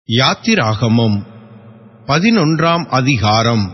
யாத்திராகமம் 11ஆம் அதிகாரம்.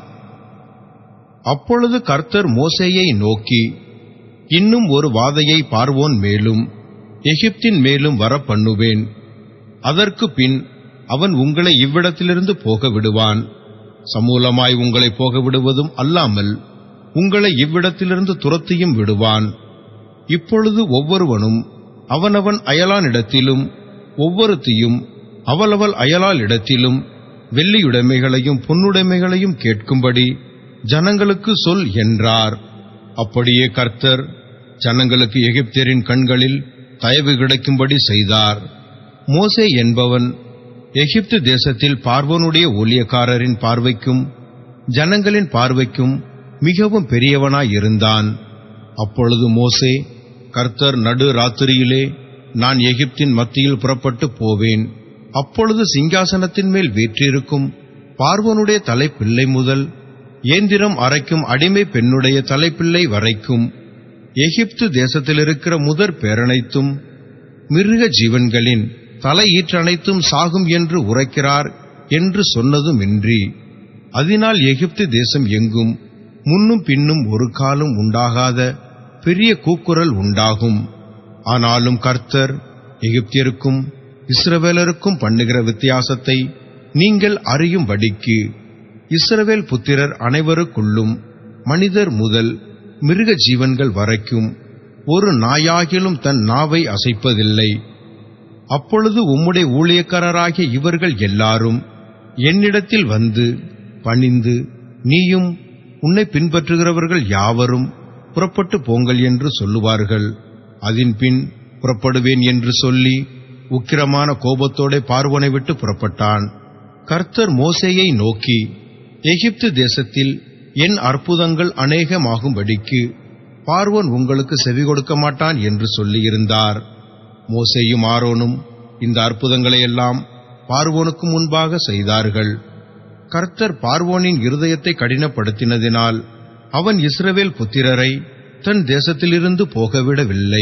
அப்பொழுது கர்த்தர் மோசேயை நோக்கி, இன்னும் ஒரு வாதையை பார்வோன் மேலும் எகிப்தின் மேலும் வர பண்ணுவேன். அதற்கு பின் அவன் உங்களை இவ்விடத்திலிருந்து போக விடுவான். சமூலமாய் உங்களை போக விடுவதும் அல்லாமல் உங்களை இவ்விடத்திலிருந்து துரத்தியும் விடுவான். இப்பொழுது ஒவ்வொருவனும் அவனவன் அயலானிடத்திலும் ஒவ்வொருத்தியும் அவளவள் அயலால் இடத்திலும் வெள்ளியுடைமைகளையும் பொன்னுடைமைகளையும் கேட்கும்படி ஜனங்களுக்கு சொல் என்றார். அப்படியே கர்த்தர் ஜனங்களுக்கு எகிப்தியரின் கண்களில் தயவு கிடைக்கும்படி செய்தார். மோசே என்பவன் எகிப்து தேசத்தில் பார்வோனுடைய ஊழியக்காரரின் பார்வைக்கும் ஜனங்களின் பார்வைக்கும் மிகவும் பெரியவனாயிருந்தான். அப்பொழுது மோசே, கர்த்தர் நடு ராத்திரியிலே நான் எகிப்தின் மத்தியில் புறப்பட்டு போவேன். அப்பொழுது சிங்காசனத்தின் மேல் வீற்றிருக்கும் பார்வோனுடைய தலைப்பிள்ளை முதல் ஏந்திரம் அரைக்கும் அடிமை பெண்ணுடைய தலைப்பிள்ளை வரைக்கும் எகிப்து தேசத்திலிருக்கிற முதற் பேரனைத்தும் மிருக ஜீவன்களின் தலையீற்றனைத்தும் சாகும் என்று உரைக்கிறார் என்று சொன்னதுமின்றி, அதனால் எகிப்து தேசம் எங்கும் முன்னும் பின்னும் ஒரு காலம் உண்டாகாத பெரிய கூக்குரல் உண்டாகும். ஆனாலும் கர்த்தர் எகிப்தியருக்கும் இஸ்ரவேலருக்கும் பண்ணுகிற வித்தியாசத்தை நீங்கள் அறியும்படிக்கு இஸ்ரவேல் புத்திரர் அனைவருக்குள்ளும் மனிதர் முதல் மிருக ஜீவன்கள் வரைக்கும் ஒரு நாயாகிலும் தன் நாவை அசைப்பதில்லை. அப்பொழுது உம்முடைய ஊழியக்காரராகிய இவர்கள் எல்லாரும் என்னிடத்தில் வந்து பணிந்து, நீயும் உன்னை பின்பற்றுகிறவர்கள் யாவரும் புறப்பட்டு போங்கள் என்று சொல்லுவார்கள். அதன்பின் புறப்படுவேன் என்று சொல்லி உக்கிரமான கோபத்தோட பார்வோனை விட்டு புறப்பட்டான். கர்த்தர் மோசேயை நோக்கி, எகிப்து தேசத்தில் என் அற்புதங்கள் அநேகமாகும்படிக்கு பார்வோன் உங்களுக்கு செவி கொடுக்க மாட்டான் என்று சொல்லியிருந்தார். மோசேயும் ஆரோனும் இந்த அற்புதங்களையெல்லாம் பார்வோனுக்கு முன்பாக செய்தார்கள். கர்த்தர் பார்வோனின் இருதயத்தை கடினப்படுத்தினதினால் அவன் இஸ்ரவேல் புத்திரரை தன் தேசத்திலிருந்து போகவிடவில்லை.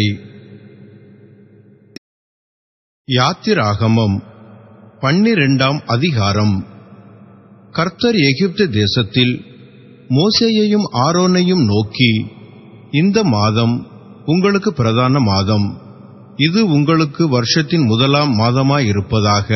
யாத்திராகமம் 12ஆம் அதிகாரம். கர்த்தர் எகிப்து தேசத்தில் மோசேயையும் ஆரோனையும் நோக்கி, இந்த மாதம் உங்களுக்கு பிரதான மாதம், இது உங்களுக்கு வருஷத்தின் முதலாம் மாதமாயிருப்பதாக.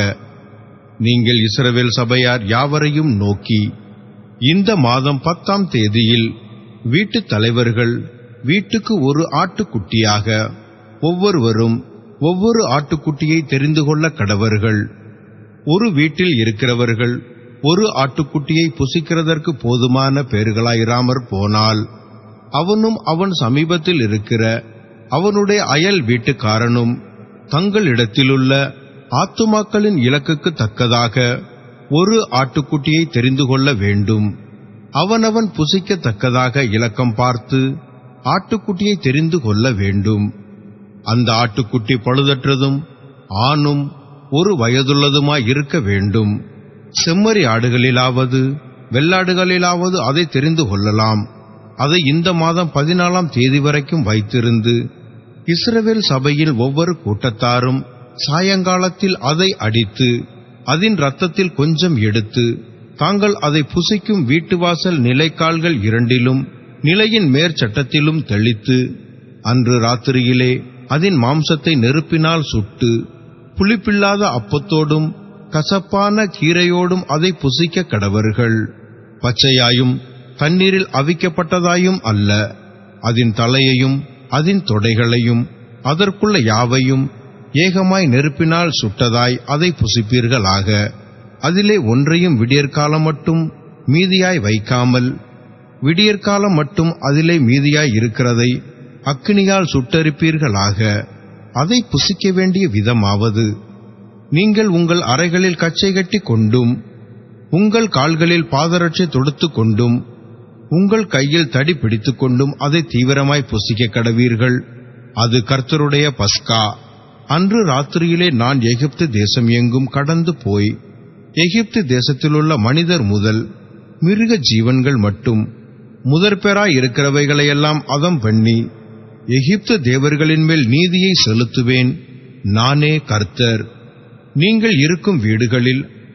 நீங்கள் இஸ்ரவேல் சபையார் யாவரையும் நோக்கி, இந்த மாதம் 10ஆம் தேதியில் வீட்டுத் தலைவர்கள் வீட்டுக்கு ஒரு ஆட்டுக்குட்டியாக ஒவ்வொருவரும் ஒவ்வொரு ஆட்டுக்குட்டியை தெரிந்து கொள்ள கடவர்கள். ஒரு வீட்டில் இருக்கிறவர்கள் ஒரு ஆட்டுக்குட்டியை புசிக்கிறதற்கு போதுமான பேர்களாயிராமற் போனால், அவனும் அவன் சமீபத்தில் இருக்கிற அவனுடைய அயல் வீட்டுக்காரனும் தங்களிடத்திலுள்ள ஆத்துமாக்களின் இலக்குக்கு தக்கதாக ஒரு ஆட்டுக்குட்டியை தெரிந்து கொள்ள வேண்டும். அவனவன் புசிக்கத்தக்கதாக இலக்கம் பார்த்து ஆட்டுக்குட்டியை தெரிந்து கொள்ள வேண்டும். அந்த ஆட்டுக்குட்டி பழுதற்றதும் ஆணும் ஒரு வயதுள்ளதுமாய் இருக்க வேண்டும். செம்மறி ஆடுகளிலாவது வெள்ளாடுகளிலாவது அதை தெரிந்து கொள்ளலாம். அதை இந்த மாதம் 14ஆம் தேதி வரைக்கும் வைத்திருந்து இஸ்ரவேல் சபையில் ஒவ்வொரு கூட்டத்தாரும் சாயங்காலத்தில் அதை அடித்து அதன் இரத்தத்தில் கொஞ்சம் எடுத்து தாங்கள் அதை புசிக்கும் வீட்டுவாசல் நிலைக்கால்கள் இரண்டிலும் நிலையின் மேற்சட்டத்திலும் தெளித்து அன்று ராத்திரியிலே அதன் மாம்சத்தை நெருப்பினால் சுட்டு புளிப்பில்லாத அப்பத்தோடும் கசப்பான கீரையோடும் அதை புசிக்க கடவர்கள். பச்சையாயும் தண்ணீரில் அவிக்கப்பட்டதாயும் அல்ல. அதன் தலையையும் அதன் தொடைகளையும் அதற்குள்ள யாவையும் ஏகமாய் நெருப்பினால் சுட்டதாய் அதை புசிப்பீர்களாக. அதிலே ஒன்றையும் விடியற்காலம் மட்டும் மீதியாய் வைக்காமல், விடியற்காலம் மட்டும் அதிலே மீதியாய் இருக்கிறதை அக்கினியால் சுட்டரிப்பீர்களாக. அதை புசிக்க வேண்டிய விதமாவது, நீங்கள் உங்கள் அறைகளில் கச்சை கட்டி கொண்டும் உங்கள் கால்களில் பாதரட்சை தொடுத்து கொண்டும் உங்கள் கையில் தடி பிடித்துக் கொண்டும் அதை தீவிரமாய் புசிக்க கடவீர்கள். அது கர்த்தருடைய பஸ்கா. அன்று ராத்திரியிலே நான் எகிப்து தேசம் எங்கும் கடந்து போய் எகிப்து தேசத்திலுள்ள மனிதர் முதல் மிருக ஜீவன்கள் மட்டும் முதற்பேராய் இருக்கிறவைகளையெல்லாம் அதம் பண்ணி எகிப்து தேவர்களின் மேல் நீதியை செலுத்துவேன். நானே கர்த்தர். நீங்கள் இருக்கும் வீடுகளில்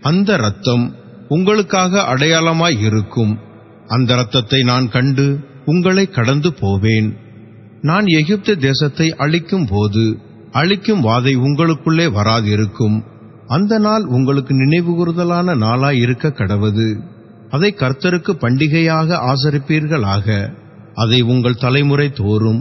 அந்த இரத்தம் உங்களுக்காக அடையாளமாய் இருக்கும். அந்த இரத்தத்தை நான் கண்டு உங்களை கடந்து போவேன். நான் எகிப்து தேசத்தை அழிக்கும் போது அழிக்கும் வாதை உங்களுக்குள்ளே வராதிருக்கும். அந்த நாள் உங்களுக்கு நினைவுகூறுதலான நாளாய் இருக்க கடவது. அதை கர்த்தருக்கு பண்டிகையாக ஆசரிப்பீர்களாக. அதை உங்கள் தலைமுறை தோறும்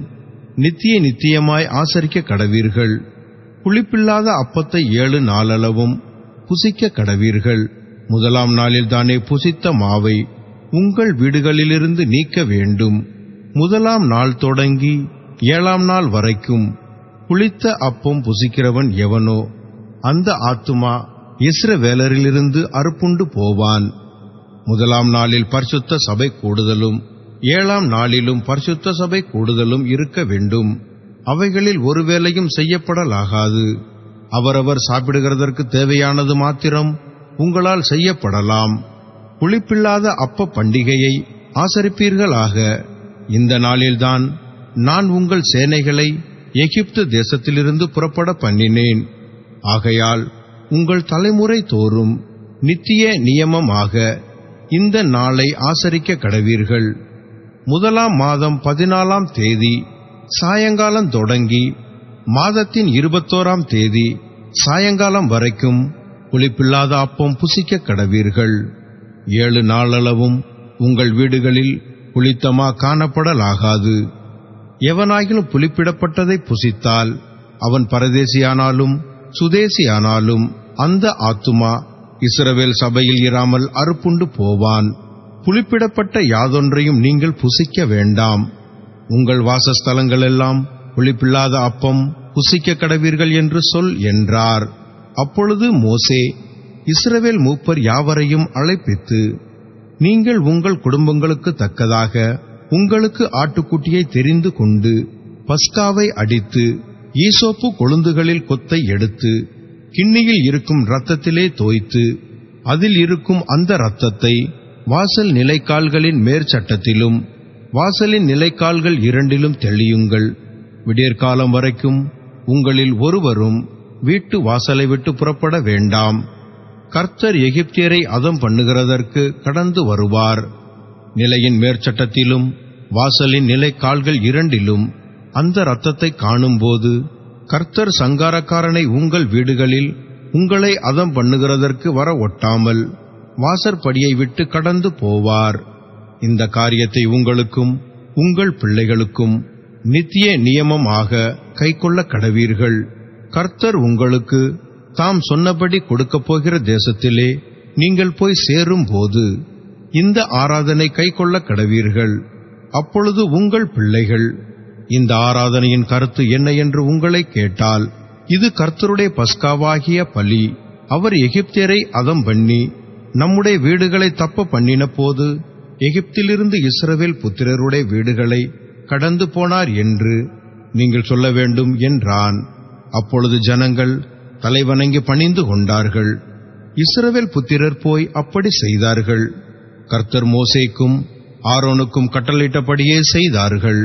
நித்தியமாய் ஆசரிக்க கடவீர்கள். புளிப்பில்லாத அப்பத்தை 7 நாளளவும் புசிக்க கடவீர்கள். முதலாம் நாளில் தானே புசித்த மாவை உங்கள் வீடுகளிலிருந்து நீக்க வேண்டும். முதலாம் நாள் தொடங்கி 7ஆம் நாள் வரைக்கும் புளித்த அப்பம் புசிக்கிறவன் எவனோ அந்த ஆத்துமா இஸ்ரவேலரிலிருந்து அறுப்புண்டு போவான். முதலாம் நாளில் பரிசுத்த சபை கூடுதலும் 7ஆம் நாளிலும் பரிசுத்த சபை கூடுதலும் இருக்க வேண்டும். அவைகளில் ஒரு வேளையும் செய்யப்படலாகாது. அவரவர் சாப்பிடுகிறதற்கு தேவையானது மாத்திரம் உங்களால் செய்யப்படலாம். புளிப்பில்லாத அப்ப பண்டிகையை ஆசரிப்பீர்களாக. இந்த நாளில்தான் நான் உங்கள் சேனைகளை எகிப்து தேசத்திலிருந்து புறப்பட பண்ணினேன். ஆகையால் உங்கள் தலைமுறை தோறும் நித்திய நியமமாக இந்த நாளை ஆசரிக்க கடவீர்கள். முதலாம் மாதம் 14ஆம் தேதி சாயங்காலம் தொடங்கி மாதத்தின் 21ஆம் தேதி சாயங்காலம் வரைக்கும் புளிப்பில்லாத அப்பம் புசிக்க கடவீர்கள். 7 நாளளவும் உங்கள் வீடுகளில் புளித்தமா காணப்படலாகாது. எவனாகிலும் புளிப்பிடப்பட்டதை புசித்தால் அவன் பரதேசியானாலும் சுதேசியானாலும் அந்த ஆத்துமா இஸ்ரவேல் சபையில் இராமல் அறுப்புண்டு போவான். புளிப்பிடப்பட்ட யாதொன்றையும் நீங்கள் புசிக்க வேண்டாம். உங்கள் வாசஸ்தலங்களெல்லாம் புளிப்பில்லாத அப்பம் புசிக்க கடவீர்கள் என்று சொல் என்றார். அப்பொழுது மோசே இஸ்ரவேல் மூப்பர் யாவரையும் அழைப்பித்து, நீங்கள் உங்கள் குடும்பங்களுக்கு தக்கதாக உங்களுக்கு ஆட்டுக்குட்டியை தெரிந்து கொண்டு பஸ்காவை அடித்து ஈசோப்பு கொழுந்துகளில் கொத்தை எடுத்து கிண்ணியில் இருக்கும் இரத்தத்திலே தோய்த்து அதில் இருக்கும் அந்த இரத்தத்தை வாசல் நிலைக்கால்களின் மேற்சட்டத்திலும் வாசலின் நிலைக்கால்கள் 2லும் தெளியுங்கள். விடியற்காலம் வரைக்கும் உங்களில் ஒருவரும் வீட்டு வாசலை விட்டு புறப்பட வேண்டாம். கர்த்தர் எகிப்தியரை அதம் பண்ணுகிறதற்கு கடந்து வருவார். நிலையின் மேற்சட்டத்திலும் வாசலின் நிலைக்கால்கள் 2லும் அந்த இரத்தத்தை காணும்போது கர்த்தர் சங்காரக்காரனை உங்கள் வீடுகளில் உங்களை அதம் பண்ணுகிறதற்கு வர ஒட்டாமல் வாசற்படியை விட்டு கடந்து போவார். இந்த காரியத்தை உங்களுக்கும் உங்கள் பிள்ளைகளுக்கும் நித்திய நியமமாக கைக்கொள்ள கடவீர்கள். கர்த்தர் உங்களுக்கு தாம் சொன்னபடி கொடுக்கப் போகிற தேசத்திலே நீங்கள் போய் சேரும் போது இந்த ஆராதனை கைக்கொள்ள கடவீர்கள். அப்பொழுது உங்கள் பிள்ளைகள் இந்த ஆராதனையின் கருத்து என்ன என்று உங்களை கேட்டால், இது கர்த்தருடைய பஸ்காவாகிய பலி. அவர் எகிப்தியரை அதம் பண்ணி நம்முடைய வீடுகளை தப்ப பண்ணின போது எகிப்திலிருந்து இஸ்ரவேல் புத்திரருடைய வீடுகளை கடந்து போனார் என்று நீங்கள் சொல்ல வேண்டும் என்றான். அப்பொழுது ஜனங்கள் தலைவணங்கி பணிந்து கொண்டார்கள். இஸ்ரவேல் புத்திரர் போய் அப்படி செய்தார்கள். கர்த்தர் மோசேக்கும் ஆரோனுக்கும் கட்டளையிட்டபடியே செய்தார்கள்.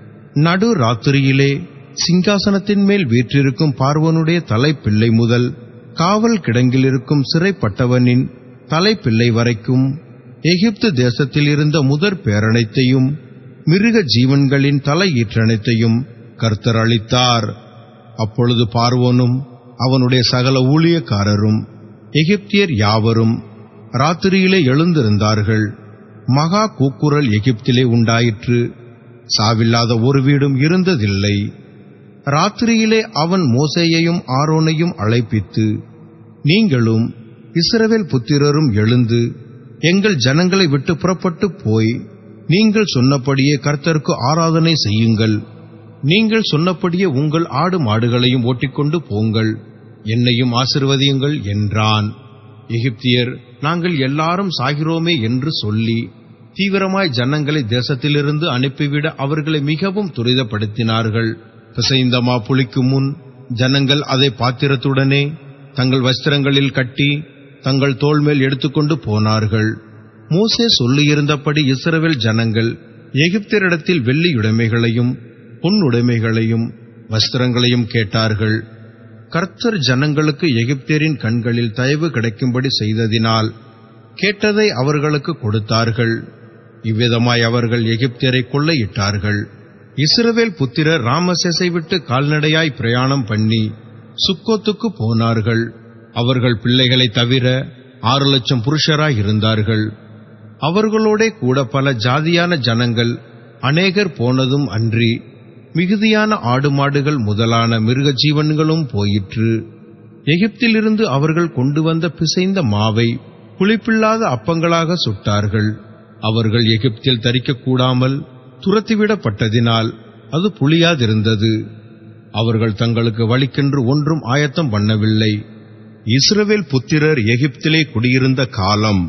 நடு ராத்திரியிலே சிங்காசனத்தின் மேல் வீற்றிருக்கும் பார்வோனுடைய தலைப்பிள்ளை முதல் காவல் கிடங்கில் இருக்கும் சிறைப்பட்டவனின் தலைப்பிள்ளை வரைக்கும் எகிப்து தேசத்தில் இருந்த முதற் பேரனைத்தையும் மிருக ஜீவன்களின் தலையீற்றனைத்தையும் கர்த்தர் அளித்தார். அப்பொழுது பார்வோனும் அவனுடைய சகல ஊழியக்காரரும் எகிப்தியர் யாவரும் ராத்திரியிலே எழுந்திருந்தார்கள். மகா கூக்குரல் எகிப்திலே உண்டாயிற்று. சாவில்லாத ஒரு வீடும் இருந்ததில்லை. ராத்திரியிலே அவன் மோசேயையும் ஆரோனையும் அழைப்பித்து, நீங்களும் இஸ்ரவேல் புத்திரரும் எழுந்து எங்கள் ஜனங்களை விட்டு புறப்பட்டு போய் நீங்கள் சொன்னபடியே கர்த்தருக்கு ஆராதனை செய்யுங்கள். நீங்கள் சொன்னபடியே உங்கள் ஆடு மாடுகளையும் ஓட்டிக்கொண்டு போங்கள், என்னையும் ஆசீர்வதியுங்கள் என்றான். எகிப்தியர் நாங்கள் எல்லாரும் சாகிறோமே என்று சொல்லி தீவிரமாய் ஜனங்களை தேசத்திலிருந்து அனுப்பிவிட அவர்களை மிகவும் துரிதப்படுத்தினார்கள். பிசைந்தமா புளிக்கும் முன் ஜனங்கள் அதை பாத்திரத்துடனே தங்கள் வஸ்திரங்களில் கட்டி தங்கள் தோள் மேல் எடுத்துக்கொண்டு போனார்கள். மோசே சொல்லியிருந்தபடி இஸ்ரவேல் ஜனங்கள் எகிப்தியரிடத்தில் வெள்ளியுடைமைகளையும் பொன்னுடைமைகளையும் வஸ்திரங்களையும் கேட்டார்கள். கர்த்தர் ஜனங்களுக்கு எகிப்தியரின் கண்களில் தயவு கிடைக்கும்படி செய்ததினால் கேட்டதை அவர்களுக்கு கொடுத்தார்கள். இவ்விதமாய் அவர்கள் எகிப்தியரை கொள்ளையிட்டார்கள். இஸ்ரவேல் புத்திரர் ராமசேசை விட்டு கால்நடையாய் பிரயாணம் பண்ணி சுக்கோத்துக்கு போனார்கள். அவர்கள் பிள்ளைகளை தவிர 6,00,000 புருஷராய் இருந்தார்கள். அவர்களோட கூட பல ஜாதியான ஜனங்கள் அநேகர் போனதும் அன்றி மிகுதியான ஆடு மாடுகள் முதலான மிருக ஜீவன்களும் போயிற்று. எகிப்திலிருந்து அவர்கள் கொண்டு வந்த பிசைந்த மாவை புளிப்பில்லாத அப்பங்களாக சுட்டார்கள். அவர்கள் எகிப்தில் தரிக்கக்கூடாமல் துரத்திவிடப்பட்டதினால் அது புளியாதிருந்தது. அவர்கள் தங்களுக்கு வழிக்கென்று ஒன்றும் ஆயத்தம் பண்ணவில்லை. இஸ்ரவேல் புத்திரர் எகிப்திலே குடியிருந்த காலம்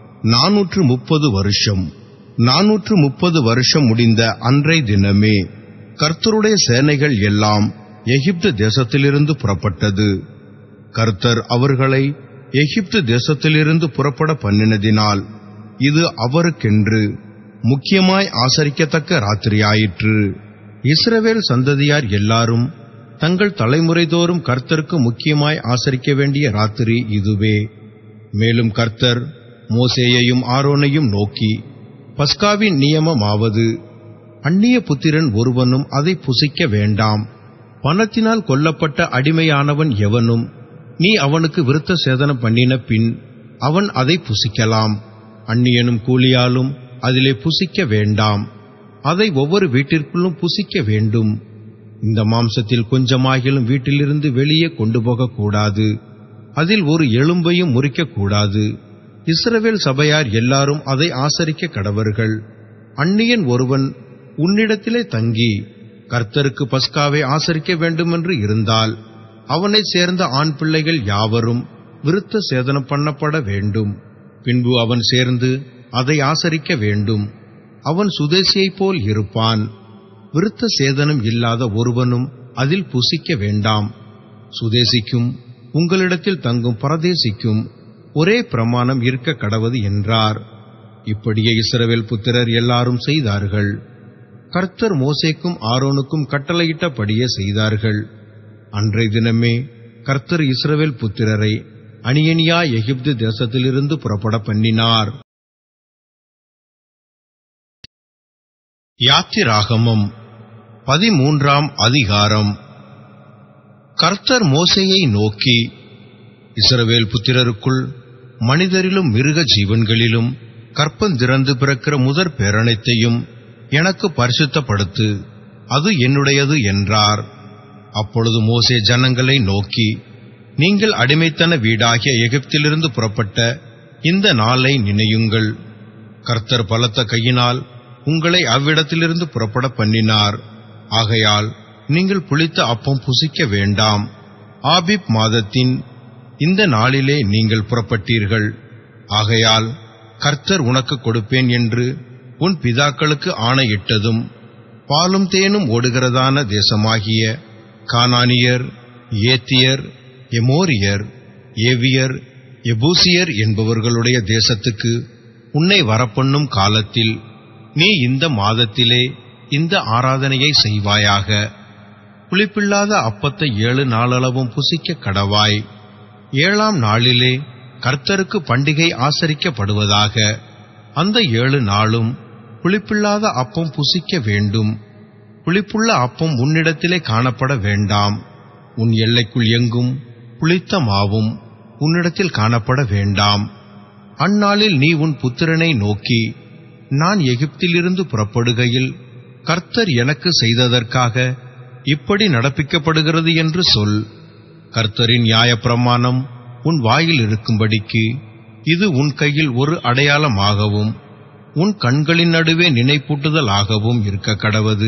430 வருஷம். 430 வருஷம் முடிந்த அன்றை தினமே கர்த்தருடைய சேனைகள் எல்லாம் எகிப்து தேசத்திலிருந்து புறப்பட்டது. கர்த்தர் அவர்களை எகிப்து தேசத்திலிருந்து புறப்பட பண்ணினதினால் இது அவருக்கென்று முக்கியமாய் ஆசரிக்கத்தக்க ராத்திரியாயிற்று. இஸ்ரவேல் சந்ததியார் எல்லாரும் தங்கள் தலைமுறை தோறும் கர்த்தருக்கு முக்கியமாய் ஆசரிக்க வேண்டிய ராத்திரி இதுவே. மேலும் கர்த்தர் மோசேயையும் ஆரோனையும் நோக்கி, பஸ்காவின் நியமமாவது, அந்நிய புத்திரன் ஒருவனும் அதை புசிக்க வேண்டாம். பணத்தினால் கொல்லப்பட்ட அடிமையானவன் எவனும் நீ அவனுக்கு விருத்த சேதனம் பண்ணின பின் அவன் அதை புசிக்கலாம். அந்நியனும் கூலியாலும் அதிலே புசிக்க வேண்டாம். அதை ஒவ்வொரு வீட்டிற்குள்ளும் புசிக்க வேண்டும். இந்த மாம்சத்தில் கொஞ்சமாகிலும் வீட்டிலிருந்து வெளியே கொண்டு போகக்கூடாது. அதில் ஒரு எலும்பையும் முறிக்கக்கூடாது. இஸ்ரவேல் சபையார் எல்லாரும் அதை ஆசரிக்க கடவர்கள். அந்நியன் ஒருவன் உன்னிடத்திலே தங்கி கர்த்தருக்கு பஸ்காவை ஆசரிக்க வேண்டுமென்று இருந்தால் அவனை சேர்ந்த ஆண் பிள்ளைகள் யாவரும் விருத்த சேதனம் பண்ணப்பட வேண்டும். பின்பு அவன் சேர்ந்து அதை ஆசரிக்க வேண்டும். அவன் சுதேசியைப் போல் இருப்பான். விருத்த சேதனம் இல்லாத ஒருவனும் அதில் புசிக்க வேண்டாம். சுதேசிக்கும் உங்களிடத்தில் தங்கும் பரதேசிக்கும் ஒரே பிரமாணம் இருக்க கடவது என்றார். இப்படியே இஸ்ரவேல் புத்திரர் எல்லாரும் செய்தார்கள். கர்த்தர் மோசேக்கும் ஆரோனுக்கும் கட்டளையிட்டபடியே செய்தார்கள். அன்றைய தினமே கர்த்தர் இஸ்ரவேல் புத்திரரை அணியணியா எகிப்து தேசத்திலிருந்து புறப்பட பண்ணினார். யாத்திராகமம் 13ஆம் அதிகாரம். கர்த்தர் மோசேயை நோக்கி, இஸ்ரவேல் புத்திரருக்குள் மனிதரிலும் மிருக ஜீவன்களிலும் கற்பந்திறந்து பிறக்கிற முதற் பேரனைத்தையும் எனக்கு பரிசுத்தப்படுத்து, அது என்னுடையது என்றார். அப்பொழுது மோசே ஜனங்களை நோக்கி, நீங்கள் அடிமைத்தன வீடாகிய எகிப்திலிருந்து புறப்பட்ட இந்த நாளை நினையுங்கள். கர்த்தர் பலத்த கையினால் உங்களை அவ்விடத்திலிருந்து புறப்பட பண்ணினார். ஆகையால் நீங்கள் புளித்த அப்பம் புசிக்க வேண்டாம். ஆபிப் மாதத்தின் இந்த நாளிலே நீங்கள் புறப்பட்டீர்கள். ஆகையால் கர்த்தர் உனக்கு கொடுப்பேன் என்று உன் பிதாக்களுக்கு ஆணையிட்டதும் பாலும் தேனும் ஓடுகிறதான தேசமாகிய கானானியர், ஏத்தியர், எமோரியர், ஏவியர், எபூசியர் என்பவர்களுடைய தேசத்துக்கு உன்னை வரப்பண்ணும் காலத்தில் நீ இந்த மாதத்திலே இந்த ஆராதனையை செய்வாயாக. புளிப்பில்லாத அப்பத்தை 7 நாளளவும் புசிக்க கடவாய். 7ஆம் நாளிலே கர்த்தருக்கு பண்டிகை ஆசரிக்கப்படுவதாக. அந்த 7 நாளும் புளிப்பில்லாத அப்பம் புசிக்க வேண்டும். புளிப்புள்ள அப்பம் உன்னிடத்திலே காணப்பட வேண்டாம். உன் எல்லைக்குள் எங்கும் புளித்த மாவும் உன்னிடத்தில் காணப்பட வேண்டாம். அந்நாளில் நீ உன் புத்திரனை நோக்கி, நான் எகிப்திலிருந்து புறப்படுகையில் கர்த்தர் எனக்கு செய்ததற்காக இப்படி நடப்பிக்கப்படுகிறது என்று சொல். கர்த்தரின் நியாயப்பிரமாணம் உன் வாயில் இருக்கும்படிக்கு இது உன் கையில் ஒரு அடையாளமாகவும் உன் கண்களின் நடுவே நினைப்பூட்டுதலாகவும் இருக்க கடவது.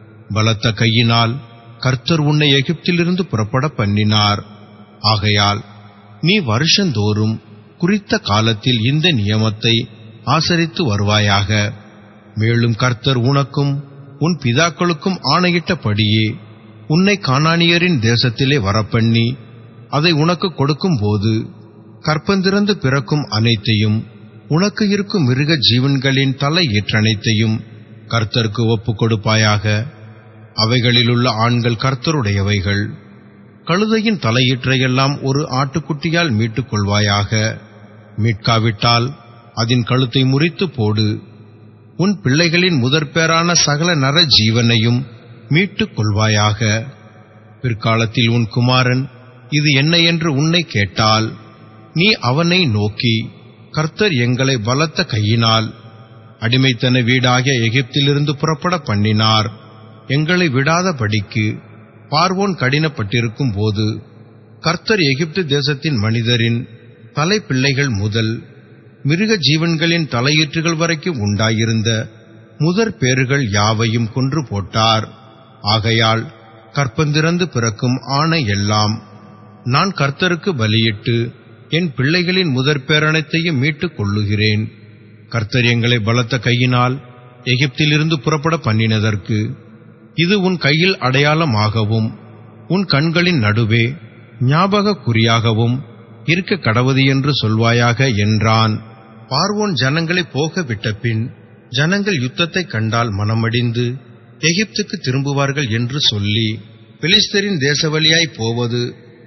பலத்த கையினால் கர்த்தர் உன்னை எகிப்திலிருந்து புறப்பட பண்ணினார். ஆகையால் நீ வருஷந்தோறும் குறித்த காலத்தில் இந்த நியமத்தை ஆசரித்து வருவாயாக. மேலும் கர்த்தர் உனக்கும் உன் பிதாக்களுக்கும் ஆணையிட்டபடியே உன்னை கானானியரின் தேசத்திலே வரப்பண்ணி அதை உனக்கு கொடுக்கும் போது கற்பந்திறந்து பிறக்கும் அனைத்தையும், உனக்கு இருக்கும் மிருக ஜீவன்களின் தலை ஏற்றனைத்தையும் கர்த்தருக்கு ஒப்புக் கொடுப்பாயாக. அவைகளிலுள்ள ஆண்கள் கர்த்தருடையவைகள். கழுதையின் தலையீற்றையெல்லாம் ஒரு ஆட்டுக்குட்டியால் மீட்டுக் கொள்வாயாக. மீட்காவிட்டால் அதன் கழுத்தை முறித்து போடு. உன் பிள்ளைகளின் முதற்பேறான சகல நர ஜீவனையும் மீட்டுக் கொள்வாயாக. பிற்காலத்தில் உன் குமாரன் இது என்ன என்று உன்னை கேட்டால், நீ அவனை நோக்கி, கர்த்தர் எங்களை பலத்த கையினால் அடிமைத்தன வீடாகிய எகிப்திலிருந்து புறப்பட பண்ணினார். எங்களை விடாதபடிக்கு பார்வோன் கடினப்பட்டிருக்கும் போது கர்த்தர் எகிப்து தேசத்தின் மனிதரின் தலைப்பிள்ளைகள் முதல் மிருக ஜீவன்களின் தலையீற்றுகள் வரைக்கும் உண்டாயிருந்த முதற் பேறுகள் யாவையும் கொன்று போட்டார். ஆகையால் கற்பந்திறந்து பிறக்கும் ஆணை எல்லாம் நான் கர்த்தருக்கு பலியிட்டு என் பிள்ளைகளின் முதற்பேரனைத்தையும் மீட்டுக் கொள்ளுகிறேன். கர்த்தர் எங்களை பலத்த கையினால் எகிப்திலிருந்து புறப்பட பண்ணினதற்கு இது உன் கையில் அடையாளமாகவும் உன் கண்களின் நடுவே ஞாபக குறியாகவும் இருக்க கடவது என்று சொல்வாயாக என்றான். பார்வோன் ஜனங்களை போக விட்டபின் ஜனங்கள் யுத்தத்தை கண்டால் மனமடிந்து எகிப்துக்கு திரும்புவார்கள் என்று சொல்லி பெலிஸ்தரின் தேசவழியாய் போவது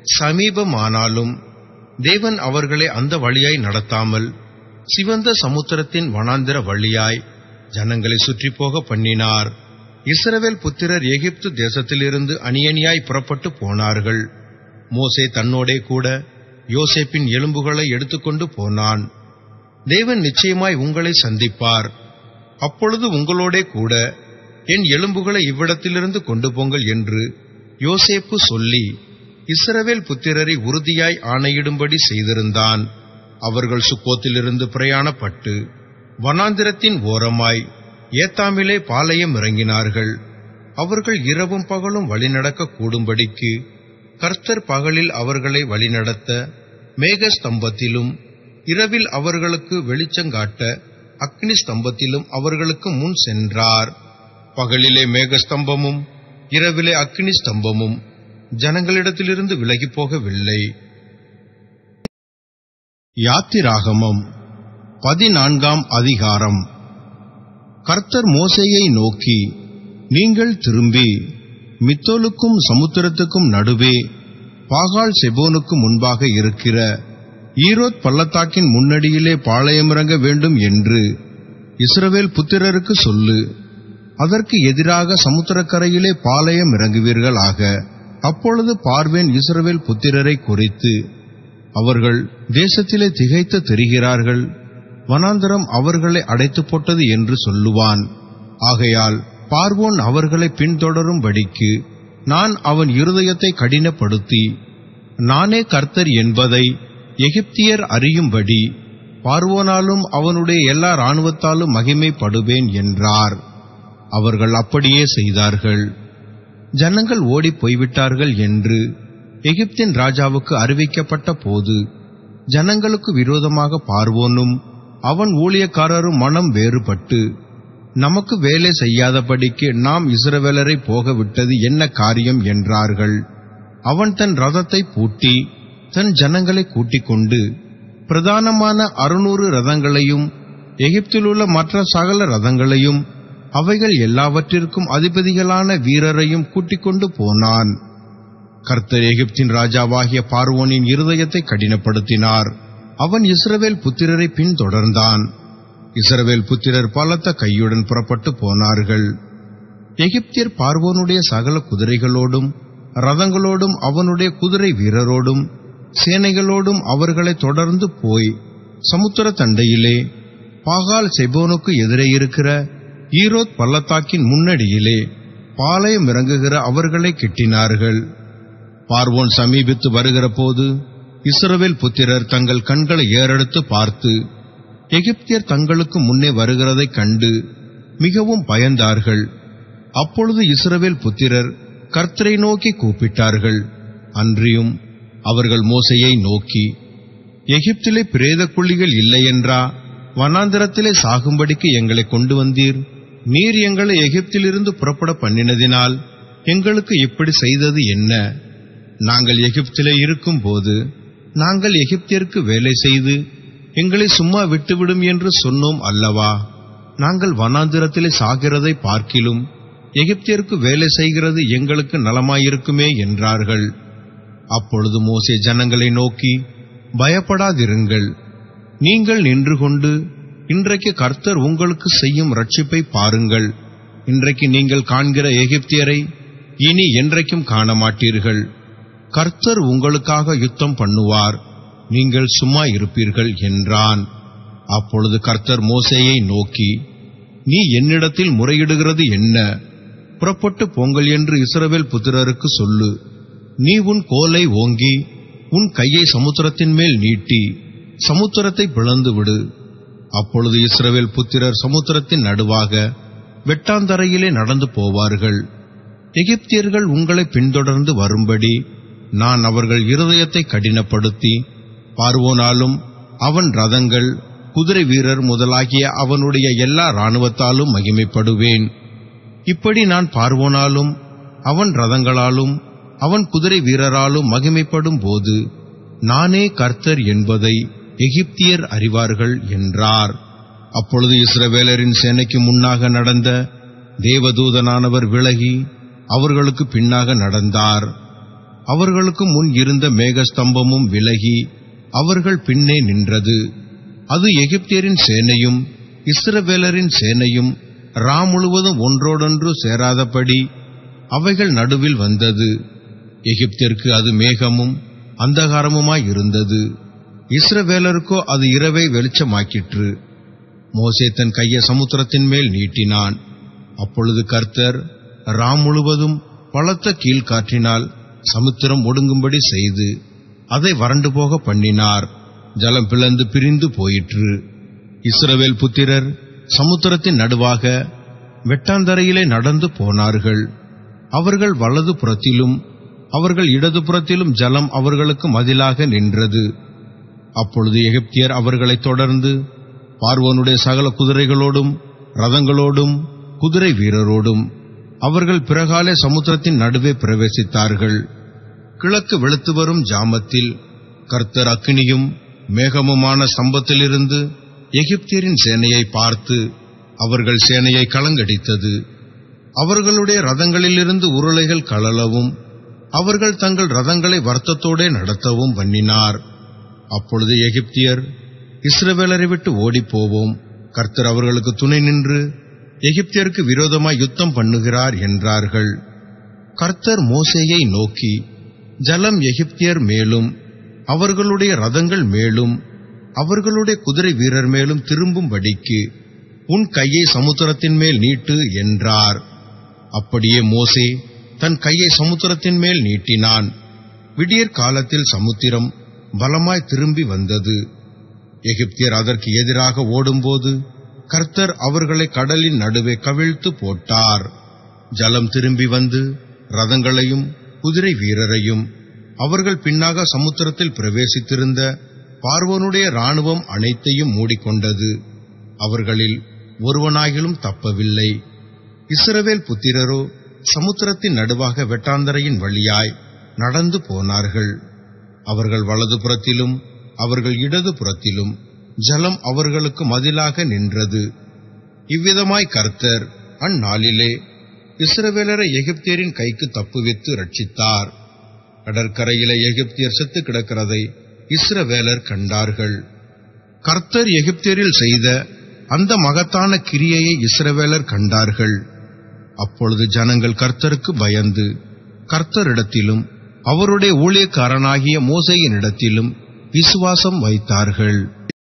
சமீபமானாலும் தேவன் அவர்களை அந்த வழியாய் நடத்தாமல் சிவந்த சமுத்திரத்தின் வனாந்திர வழியாய் ஜனங்களை சுற்றி போக பண்ணினார். இஸ்ரவேல் புத்திரர் எகிப்து தேசத்திலிருந்து அணியணியாய் புறப்பட்டு போனார்கள். மோசே தன்னோடே கூட யோசேப்பின் எலும்புகளை எடுத்துக்கொண்டு போனான். தேவன் நிச்சயமாய் உங்களை சந்திப்பார். அப்பொழுது உங்களோடே கூட என் எலும்புகளை இவ்விடத்திலிருந்து கொண்டு போங்கள் என்று யோசேப்பு சொல்லி இஸ்ரவேல் புத்திரரை உறுதியாய் ஆணையிடும்படி செய்திருந்தான். அவர்கள் சுக்கோத்திலிருந்து பிரயாணப்பட்டு வனாந்திரத்தின் ஓரமாய் ஏத்தாமிலே பாளையம் இறங்கினார்கள். அவர்கள் இரவும் பகலும் வழிநடக்க கூடும்படிக்கு கர்த்தர் பகலில் அவர்களை வழிநடத்த மேகஸ்தம்பத்திலும் இரவில் அவர்களுக்கு வெளிச்சங்காட்ட அக்னி ஸ்தம்பத்திலும் அவர்களுக்கு முன் சென்றார். பகலிலே மேகஸ்தம்பமும் இரவிலே அக்னி ஸ்தம்பமும் ஜனங்களிடத்திலிருந்து விலகி போகவில்லை. யாத்திராகமம் 14ஆம் அதிகாரம். கர்த்தர் மோசேயை நோக்கி, நீங்கள் திரும்பி மித்தோலுக்கும் சமுத்திரத்துக்கும் நடுவே பாகால் செபோனுக்கு முன்பாக இருக்கிற ஈரோத் பள்ளத்தாக்கின் முன்னடியிலே பாளையமிறங்க வேண்டும் என்று இஸ்ரவேல் புத்திரருக்கு சொல்லு. அதற்கு எதிராக சமுத்திரக்கரையிலே பாளையம் இறங்குவீர்களாக. அப்பொழுது பார்வேன் இஸ்ரவேல் புத்திரரை குறித்து, அவர்கள் தேசத்திலே திகைத்து திரிகிறார்கள், வனாந்தரம் அவர்களை அடைத்து போட்டது என்று சொல்லுவான். ஆகையால் பார்வோன் அவர்களை பின்தொடரும்படிக்கு நான் அவன் இருதயத்தை கடினப்படுத்தி, நானே கர்த்தர் என்பதை எகிப்தியர் அறியும்படி பார்வோனாலும் அவனுடைய எல்லா இராணுவத்தாலும் மகிமைப்படுவேன் என்றார். அவர்கள் அப்படியே செய்தார்கள். ஜனங்கள் ஓடி போய்விட்டார்கள் என்று எகிப்தின் ராஜாவுக்கு அறிவிக்கப்பட்ட போது ஜனங்களுக்கு விரோதமாக பார்வோனும் அவன் ஊழியக்காரரும் மனம் வேறுபட்டு, நமக்கு வேலை செய்யாதபடிக்கு நாம் இஸ்ரவேலரை போக விட்டது என்ன காரியம் என்றார்கள். அவன் தன் ரதத்தை பூட்டி தன் ஜனங்களை கூட்டிக் கொண்டு பிரதானமான 600 ரதங்களையும் எகிப்திலுள்ள மற்ற சகல ரதங்களையும் அவைகள் எல்லாவற்றிற்கும் அதிபதிகளான வீரரையும் கூட்டிக் கொண்டு போனான். கர்த்தர் எகிப்தின் ராஜாவாகிய பார்வோனின் இருதயத்தை கடினப்படுத்தினார். அவன் இஸ்ரவேல் புத்திரரை பின்தொடர்ந்தான். இஸ்ரவேல் புத்திரர் பலத்த கையுடன் புறப்பட்டு போனார்கள். எகிப்தியர் பார்வோனுடைய சகல குதிரைகளோடும் ரதங்களோடும் அவனுடைய குதிரை வீரரோடும் சேனைகளோடும் அவர்களை தொடர்ந்து போய் சமுத்திர தண்டையிலே பாகால் செபோனுக்கு எதிரே இருக்கிற ஈரோத் பள்ளத்தாக்கின் முன்னடியிலே பாளையம் இறங்குகிற அவர்களை கிட்டினார்கள். பார்வோன் சமீபித்து வருகிற போது இஸ்ரவேல் புத்திரர் தங்கள் கண்களை ஏறெடுத்து பார்த்து எகிப்தியர் தங்களுக்கு முன்னே வருகிறதைக் கண்டு மிகவும் பயந்தார்கள். அப்பொழுது இஸ்ரவேல் புத்திரர் கர்த்தரை நோக்கி கூப்பிட்டார்கள். அன்றியும் அவர்கள் மோசேயை நோக்கி, எகிப்திலே பிரேத குழிகள் இல்லையென்றா வனாந்திரத்திலே சாகும்படிக்கு எங்களை கொண்டு வந்தீர்? நீர் எங்களை எகிப்திலிருந்து புறப்பட பண்ணினதினால் எங்களுக்கு இப்படி செய்தது என்ன? நாங்கள் எகிப்திலே இருக்கும் போது நாங்கள் எகிப்தியருக்கு வேலை செய்து எங்களை சும்மா விட்டுவிடும் என்று சொன்னோம் அல்லவா? நாங்கள் வனாந்திரத்திலே சாகிறதை பார்க்கிலும் எகிப்தியருக்கு வேலை செய்கிறது எங்களுக்கு நலமாயிருக்குமே என்றார்கள். அப்பொழுது மோசே ஜனங்களை நோக்கி, பயப்படாதிருங்கள், நீங்கள் நின்று கொண்டு இன்றைக்கு கர்த்தர் உங்களுக்கு செய்யும் இரட்சிப்பை பாருங்கள். இன்றைக்கு நீங்கள் காண்கிற எகிப்தியரை இனி என்றைக்கும் காணமாட்டீர்கள். கர்த்தர் உங்களுக்காக யுத்தம் பண்ணுவார், நீங்கள் சும்மா இருப்பீர்கள் என்றான். அப்பொழுது கர்த்தர் மோசேயை நோக்கி, நீ என்னிடத்தில் முறையிடுகிறது என்ன? புறப்பட்டு போங்கள் என்று இஸ்ரவேல் புத்திரருக்கு சொல்லு. நீ உன் கோலை ஓங்கி உன் கையை சமுத்திரத்தின் மேல் நீட்டி சமுத்திரத்தை பிளந்து விடு. அப்பொழுது இஸ்ரவேல் புத்திரர் சமுத்திரத்தின் நடுவாக வெட்டாந்தரையிலே நடந்து போவார்கள். எகிப்தியர்கள் உங்களை பின்தொடர்ந்து வரும்படி நான் அவர்கள் இருதயத்தை கடினப்படுத்தி பார்வோனாலும் அவன் ரதங்கள் குதிரை வீரர் முதலாகிய அவனுடைய எல்லா இராணுவத்தாலும் மகிமைப்படுவேன். இப்படி நான் பார்வோனாலும் அவன் ரதங்களாலும் அவன் குதிரை வீரராலும் மகிமைப்படும் போது நானே கர்த்தர் என்பதை எகிப்தியர் அறிவார்கள் என்றார். அப்பொழுது இஸ்ரவேலரின் சேனைக்கு முன்னாக நடந்த தேவதூதனானவர் விலகி அவர்களுக்கு பின்னாக நடந்தார். அவர்களுக்கு முன் இருந்த மேகஸ்தம்பமும் விலகி அவர்கள் பின்னே நின்றது. அது எகிப்தியரின் சேனையும் இஸ்ரவேலரின் சேனையும் முழுவதும் ஒன்றோடொன்று சேராதபடி அவைகள் நடுவில் வந்தது. எகிப்தியருக்கு அது மேகமும் அந்தகாரமுமாயிருந்தது, இஸ்ரவேலருக்கோ அது இரவை வெளிச்சமாக்கிற்று. மோசே தன் கையை சமுத்திரத்தின் மேல் நீட்டினான். அப்பொழுது கர்த்தர் முழுவதும் பலத்த கீழ்காற்றினால் சமுத்திரம் ஒடுங்கும்படி செய்து அதை வறண்டு போக பண்ணினார். ஜலம் பிளந்து பிரிந்து போயிற்று. இஸ்ரவேல் புத்திரர் சமுத்திரத்தின் நடுவாக வெட்டாந்தரையிலே நடந்து போனார்கள். அவர்கள் வலது புறத்திலும் அவர்கள் இடது புறத்திலும் ஜலம் அவர்களுக்கு மதிலாக நின்றது. அப்பொழுது எகிப்தியர் அவர்களை தொடர்ந்து பார்வோனுடைய சகல குதிரைகளோடும் ரதங்களோடும் குதிரை வீரரோடும் அவர்கள் பிறகாலே சமுத்திரத்தின் நடுவே பிரவேசித்தார்கள். கிழக்கு வெளுத்து வரும் ஜாமத்தில் கர்த்தர் அக்கினியும் மேகமுமான ஸ்தம்பத்திலிருந்து எகிப்தியரின் சேனையை பார்த்து அவர்கள் சேனையை கலங்கடித்தது. அவர்களுடைய ரதங்களிலிருந்து உருளைகள் கழலவும் அவர்கள் தங்கள் ரதங்களை வருத்தத்தோடே நடத்தவும் பண்ணினார். அப்பொழுது எகிப்தியர், இஸ்ரவேலரை விட்டு ஓடிப்போவோம், கர்த்தர் அவர்களுக்கு துணை நின்று எகிப்தியருக்கு விரோதமாய் யுத்தம் பண்ணுகிறார் என்றார்கள். கர்த்தர் மோசேயை நோக்கி, ஜலம் எகிப்தியர் மேலும் அவர்களுடைய ரதங்கள் மேலும் அவர்களுடைய குதிரை வீரர் மேலும் திரும்பும்படிக்கு உன் கையை சமுத்திரத்தின் மேல் நீட்டு என்றார். அப்படியே மோசே தன் கையை சமுத்திரத்தின் மேல் நீட்டினான். விடியற் காலத்தில் சமுத்திரம் பலமாய் திரும்பி வந்தது. எகிப்தியர் அதற்கு எதிராக ஓடும்போது கர்த்தர் அவர்களை கடலின் நடுவே கவிழ்த்து போட்டார். ஜலம் திரும்பி வந்து ரதங்களையும் குதிரை வீரரையும் அவர்கள் பின்னாக சமுத்திரத்தில் பிரவேசித்திருந்த பார்வோனுடைய இராணுவம் அனைத்தையும் மூடிக்கொண்டது. அவர்களில் ஒருவனாகிலும் தப்பவில்லை. இஸ்ரவேல் புத்திரரோ சமுத்திரத்தின் நடுவாக வெட்டாந்தரையின் வழியாய் நடந்து போனார்கள். அவர்கள் வலது புறத்திலும் அவர்கள் இடது புறத்திலும் ஜலம் அவர்களுக்கு மதிலாக நின்றது. இவ்விதமாய் கர்த்தர் அந்நாளிலே இஸ்ரவேலரை எகிப்தியரின் கைக்கு தப்புவித்து ரட்சித்தார். கடற்கரையிலே எகிப்தியர் செத்து கிடக்கிறதை இஸ்ரவேலர் கண்டார்கள். கர்த்தர் எகிப்தியரில் செய்த அந்த மகத்தான கிரியையை இஸ்ரவேலர் கண்டார்கள். அப்பொழுது ஜனங்கள் கர்த்தருக்கு பயந்து கர்த்தரிடத்திலும் அவருடைய ஊழியக்காரனாகிய மோசேயினிடத்திலும் விசுவாசம் வைத்தார்கள்.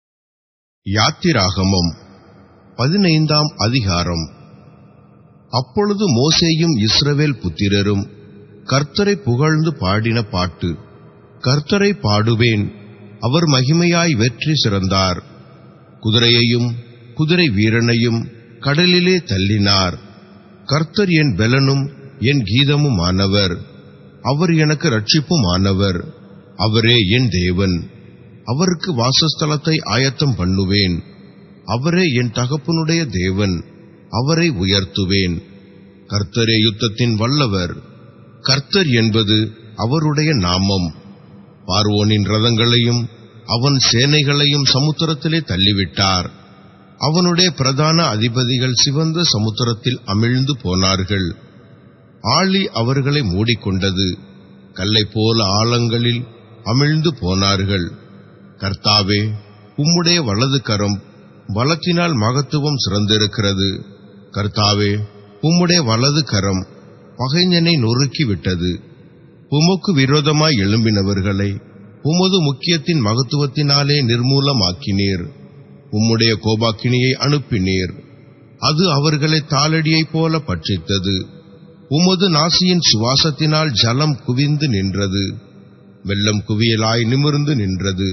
யாத்திராகமம் 15ஆம் அதிகாரம். அப்பொழுது மோசேயும் இஸ்ரவேல் புத்திரரும் கர்த்தரை புகழ்ந்து பாடின பாட்டு. கர்த்தரை பாடுவேன், அவர் மகிமையாய் வெற்றி சிறந்தார். குதிரையையும் குதிரை வீரனையும் கடலிலே தள்ளினார். கர்த்தர் என் பெலனும் என் கீதமுமானவர், அவர் எனக்கு இரட்சிப்புமானவர். அவரே என் தேவன், அவருக்கு வாசஸ்தலத்தை ஆயத்தம் பண்ணுவேன். அவரே என் தகப்பனுடைய தேவன், அவரை உயர்த்துவேன். கர்த்தரே யுத்தத்தின் வல்லவர், கர்த்தர் என்பது அவருடைய நாமம். பார்வோனின் ரதங்களையும் அவன் சேனைகளையும் சமுத்திரத்திலே தள்ளிவிட்டார். அவனுடைய பிரதான அதிபதிகள் சிவந்த சமுத்திரத்தில் அமிழ்ந்து போனார்கள். ஆழி அவர்களை மூடிக்கொண்டது. கல்லை போல ஆழங்களில் அமிழ்ந்து போனார்கள். கர்த்தாவே, உம்முடைய வலது கரம் பலத்தினால் மகத்துவம் சிறந்திருக்கிறது. கர்த்தாவே, உம்முடைய வலது கரம் பகைஞனை நொறுக்கிவிட்டது. உமக்கு விரோதமாய் எழும்பினவர்களை உமது முக்கியத்தின் மகத்துவத்தினாலே நிர்மூலமாக்கினீர். உம்முடைய கோபாக்கினியை அனுப்பினீர். அது அவர்களை தாளடியைப் போல பட்சித்தது. உமது நாசியின் சுவாசத்தினால் ஜலம் குவிந்து நின்றது. வெள்ளம் குவியலாய் நிமிர்ந்து நின்றது.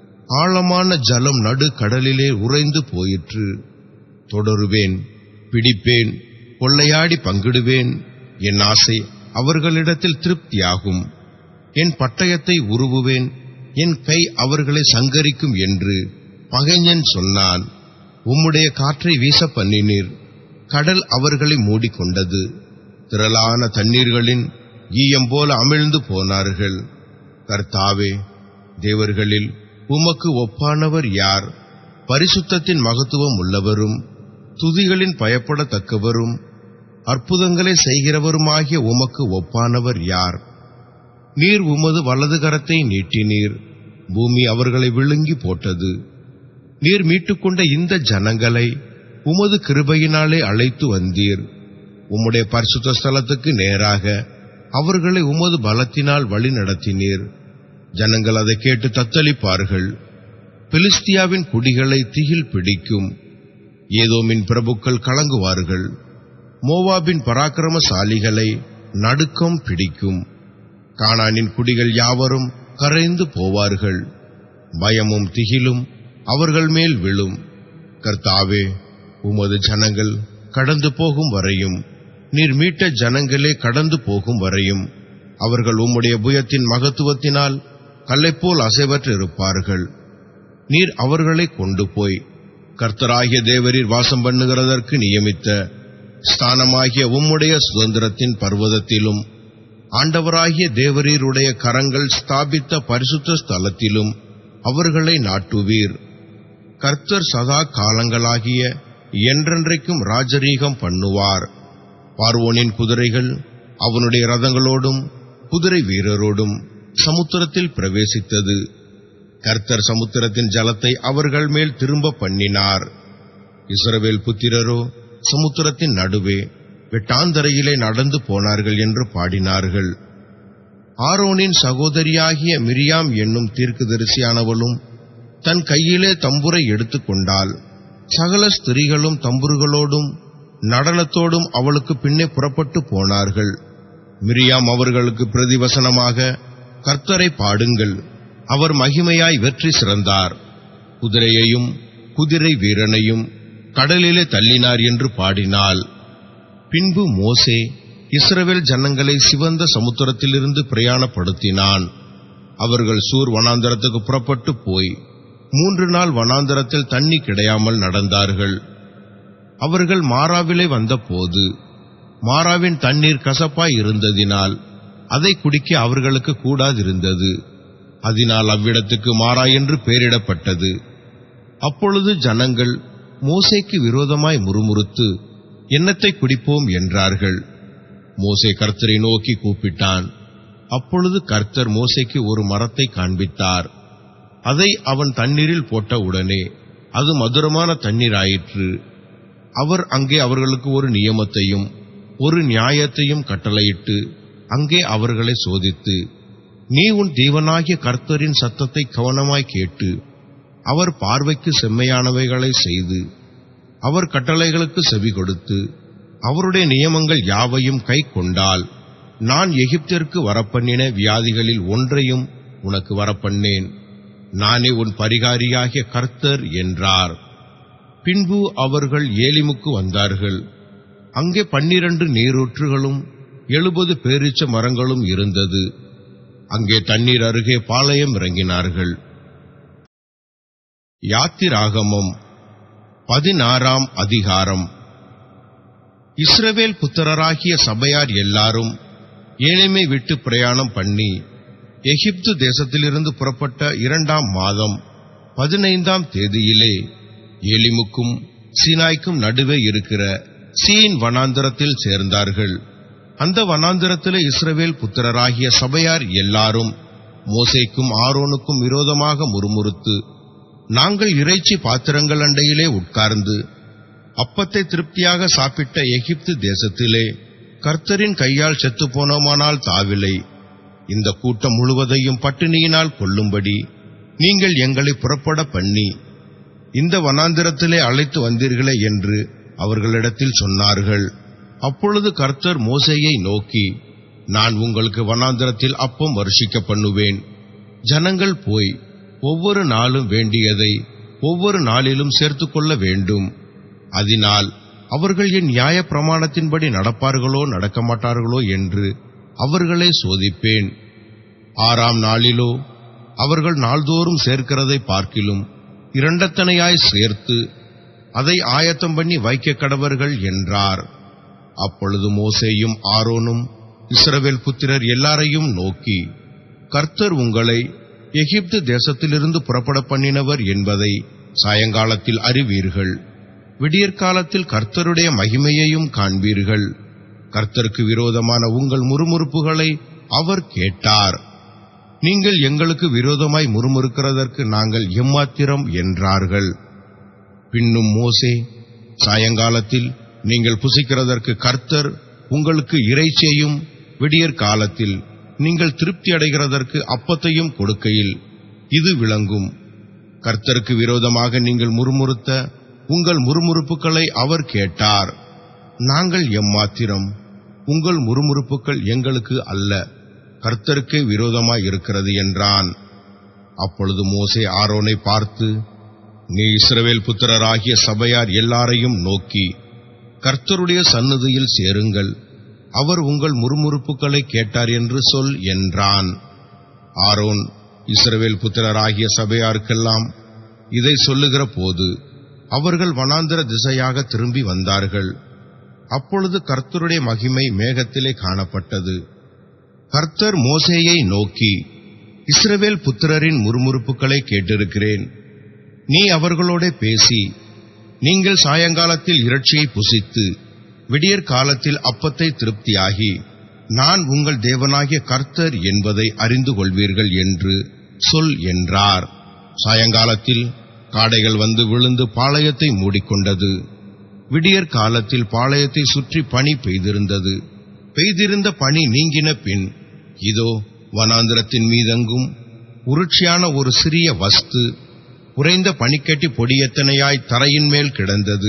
ஆழமான ஜலம் நடு கடலிலே உறைந்து போயிற்று. தொடருவேன், பிடிப்பேன், கொள்ளையாடி பங்கிடுவேன். என் ஆசை அவர்களிடத்தில் திருப்தியாகும். என் பட்டயத்தை உருவுவேன், என் கை அவர்களை சங்கரிக்கும் என்று பகைஞன் சொன்னான். உம்முடைய காற்றை வீச பண்ணினீர். கடல் அவர்களை மூடிக்கொண்டது. திரளான தண்ணீர்களின் ஈயம் போல அமிழ்ந்து போனார்கள். கர்த்தாவே, தேவர்களில் உமக்கு ஒப்பானவர் யார்? பரிசுத்தத்தின் மகத்துவம் உள்ளவரும் துதிகளின் பயப்படத்தக்கவரும் அற்புதங்களை செய்கிறவருமாகிய உமக்கு ஒப்பானவர் யார்? நீர் உமது வலது கரத்தை நீட்டினீர். பூமி அவர்களை விழுங்கி போட்டது. நீர் மீட்டுக்கொண்ட இந்த ஜனங்களை உமது கிருபையினாலே அழைத்து வந்தீர். உம்முடைய பரிசுத்த ஸ்தலத்துக்கு நேராக அவர்களை உமது பலத்தினால் வழி நடத்தினீர். ஜனங்கள் அதை கேட்டு தத்தளிப்பார்கள். பெலிஸ்தியாவின் குடிகளை திகில் பிடிக்கும். ஏதோமின் பிரபுக்கள் கலங்குவார்கள். மோவாபின் பராக்கிரமசாலிகளை நடுக்கம் பிடிக்கும். கானானின் குடிகள் யாவரும் கரைந்து போவார்கள். பயமும் திகிலும் அவர்கள் மேல் விழும். கர்த்தாவே, உமது ஜனங்கள் கடந்து போகும் வரையும், நீர் மீட்ட ஜனங்களே கடந்து போகும் வரையும் அவர்கள் உம்முடைய புயத்தின் மகத்துவத்தினால் கல்லைப்போல் அசைவற்றிருப்பார்கள். நீர் அவர்களை கொண்டு போய் கர்த்தராகிய தேவரீர் வாசம் பண்ணுகிறதற்கு நியமித்த ஸ்தானமாகிய உம்முடைய சுதந்திரத்தின் பர்வதத்திலும் ஆண்டவராகிய தேவரீருடைய கரங்கள் ஸ்தாபித்த பரிசுத்த ஸ்தலத்திலும் அவர்களை நாட்டுவீர். கர்த்தர் சதா காலங்களாகிய என்றென்றைக்கும் ராஜரீகம் பண்ணுவார். பார்வோனின் குதிரைகள் அவனுடைய ரதங்களோடும் குதிரை வீரரோடும் சமுத்திரத்தில் பிரவேசித்தது. கர்த்தர் சமுத்திரத்தின் ஜலத்தை அவர்கள் மேல் திரும்ப பண்ணினார். இஸ்ரவேல் புத்திரரோ சமுத்திரத்தின் நடுவே வெட்டாந்தரையிலே நடந்து போனார்கள் என்று பாடினார்கள். ஆரோனின் சகோதரியாகிய மிரியாம் என்னும் தீர்க்கதரிசியானவளும் தன் கையிலே தம்புரை எடுத்துக்கொண்டாள். சகல ஸ்திரீகளும் தம்புர்களோடும் நடனத்தோடும் அவளுக்கு பின்னே புறப்பட்டு போனார்கள். மிரியாம் அவர்களுக்கு பிரதிவசனமாக, கர்த்தரை பாடுங்கள், அவர் மகிமையாய் வெற்றி சிறந்தார். குதிரையையும் குதிரை வீரனையும் கடலிலே தள்ளினார் என்று பாடினாள். பின்பு மோசே இஸ்ரவேல் ஜனங்களை சிவந்த சமுத்திரத்திலிருந்து பிரயாணப்படுத்தினான். அவர்கள் சூர் வனாந்தரத்துக்கு புறப்பட்டு போய் 3 நாள் வனாந்தரத்தில் தண்ணி கிடையாமல் நடந்தார்கள். அவர்கள் மாராவிலே வந்தபோது மாராவின் தண்ணீர் கசப்பாய் இருந்ததினால் அதை குடிக்க அவர்களுக்கு கூடாதிருந்தது. அதனால் அவ்விடத்துக்கு மாரா என்று பெயரிடப்பட்டது. அப்பொழுது ஜனங்கள் மோசேக்கு விரோதமாய் முறுமுறுத்து, என்னத்தை குடிப்போம் என்றார்கள். மோசே கர்த்தரை நோக்கி கூப்பிட்டான். அப்பொழுது கர்த்தர் மோசேக்கு ஒரு மரத்தை காண்பித்தார். அதை அவன் தண்ணீரில் போட்ட உடனே அது மதுரமான தண்ணீர் ஆயிற்று. அவர் அங்கே அவர்களுக்கு ஒரு நியமத்தையும் ஒரு நியாயத்தையும் கட்டளையிட்டு அங்கே அவர்களை சோதித்து, நீ உன் தேவனாகிய கர்த்தரின் சத்தத்தை கவனமாய் கேட்டு அவர் பார்வைக்கு செம்மையானவைகளை செய்து அவர் கட்டளைகளுக்கு செவி கொடுத்து அவருடைய நியமங்கள் யாவையும் கை கொண்டால், நான் எகிப்திற்கு வரப்பண்ணின வியாதிகளில் ஒன்றையும் உனக்கு வரப்பண்ணேன். நானே உன் பரிகாரியாகிய கர்த்தர் என்றார். பின்பு அவர்கள் ஏலிமுக்கு வந்தார்கள். அங்கே 12 நீரூற்றுகளும் 70 பேரீச்ச மரங்களும் இருந்தது. அங்கே தண்ணீர் அருகே பாளையம் இறங்கினார்கள். யாத்திராகமம் 16ஆம் அதிகாரம். இஸ்ரவேல் புத்திரராகிய சபையார் எல்லாரும் ஏலிமை விட்டு பிரயாணம் பண்ணி எகிப்து தேசத்திலிருந்து புறப்பட்ட 2ஆம் மாதம் 15ஆம் தேதியிலே ஏலிமுக்கும் சீனாய்க்கும் நடுவே இருக்கிற சீன் வனாந்தரத்தில் சேர்ந்தார்கள். அந்த வனாந்திரத்திலே இஸ்ரவேல் புத்திரராகிய சபையார் எல்லாரும் மோசேக்கும் ஆரோனுக்கும் விரோதமாக முறுமுறுத்து, நாங்கள் இறைச்சி பாத்திரங்கள் அண்டையிலே உட்கார்ந்து அப்பத்தை திருப்தியாக சாப்பிட்ட எகிப்து தேசத்திலே கர்த்தரின் கையால் செத்துப்போனோமானால் தாவிலை, இந்த கூட்டம் முழுவதையும் பட்டினியினால் கொல்லும்படி நீங்கள் எங்களை புறப்பட பண்ணி இந்த வனாந்திரத்திலே அழைத்து வந்தீர்களே என்று அவர்களிடத்தில் சொன்னார்கள். அப்பொழுது கர்த்தர் மோசேயை நோக்கி, நான் உங்களுக்கு வனாந்திரத்தில் அப்பம் வருஷிக்க பண்ணுவேன். ஜனங்கள் போய் ஒவ்வொரு நாளும் வேண்டியதை ஒவ்வொரு நாளிலும் சேர்த்துக்கொள்ள வேண்டும். அதனால் அவர்கள் என் நியாய பிரமாணத்தின்படி நடப்பார்களோ நடக்க மாட்டார்களோ என்று அவர்களை சோதிப்பேன். 6ஆம் நாளிலோ அவர்கள் நாள்தோறும் சேர்க்கிறதை பார்க்கிலும் இரண்டத்தனையாய் சேர்த்து அதை ஆயத்தம் பண்ணி வைக்க கடவர்கள் என்றார். அப்பொழுது மோசேயும் ஆரோனும் இஸ்ரவேல் புத்திரர் எல்லாரையும் நோக்கி, கர்த்தர் உங்களை எகிப்து தேசத்திலிருந்து புறப்பட பண்ணினவர் என்பதை சாயங்காலத்தில் அறிவீர்கள். விடியற்காலத்தில் கர்த்தருடைய மகிமையையும் காண்பீர்கள். கர்த்தருக்கு விரோதமான உங்கள் முறுமுறுப்புகளை அவர் கேட்டார். நீங்கள் எங்களுக்கு விரோதமாய் முறுமுறுக்கிறதற்கு நாங்கள் எம்மாத்திரம் என்றார்கள். பின்னும் மோசே, சாயங்காலத்தில் நீங்கள் புசிக்கிறதற்கு கர்த்தர் உங்களுக்கு இறைச்சியையும் விடியற்காலத்தில் நீங்கள் திருப்தி அடைகிறதற்கு அப்பத்தையும் கொடுக்கையில் இது விளங்கும். கர்த்தருக்கு விரோதமாக நீங்கள் முறுமுறுத்த உங்கள் முறுமுறுப்புகளை அவர் கேட்டார். நாங்கள் எம்மாத்திரம், உங்கள் முறுமுறுப்புகள் எங்களுக்கு அல்ல, கர்த்தருக்கே விரோதமாய் இருக்கிறது என்றான். அப்பொழுது மோசே ஆரோனை பார்த்து, நீ இஸ்ரவேல் புத்திரராகிய சபையார் எல்லாரையும் நோக்கி, கர்த்தருடைய சந்நிதியில் சேருங்கள், அவர் உங்கள் முறுமுறுப்புகளை கேட்டார் என்று சொல் என்றான். ஆரோன் இஸ்ரவேல் புத்திரராகிய சபையாருக்கெல்லாம் இதை சொல்லுகிற போது அவர்கள் வனாந்திர திசையாக திரும்பி வந்தார்கள். அப்பொழுது கர்த்தருடைய மகிமை மேகத்திலே காணப்பட்டது. கர்த்தர் மோசேயை நோக்கி, இஸ்ரவேல் புத்திரரின் முறுமுறுப்புகளை கேட்டிருக்கிறேன். நீ அவர்களோட பேசி, நீங்கள் சாயங்காலத்தில் இறைச்சியை புசித்து விடியற்காலத்தில் அப்பத்தை திருப்தியாகி நான் உங்கள் தேவனாகிய கர்த்தர் என்பதை அறிந்து கொள்வீர்கள் என்று சொல் என்றார். சாயங்காலத்தில் காடைகள் வந்து விழுந்து பாளையத்தை மூடிக்கொண்டது. விடியற்காலத்தில் பாளையத்தை சுற்றி பனி பெய்திருந்தது. பெய்திருந்த பனி நீங்கின பின் இதோ வனாந்திரத்தின் மீதெங்கும் உருட்சியான ஒரு சிறிய வஸ்து உறைந்த பனிக்கட்டி பொடியத்தனையாய் தரையின் மேல் கிடந்தது.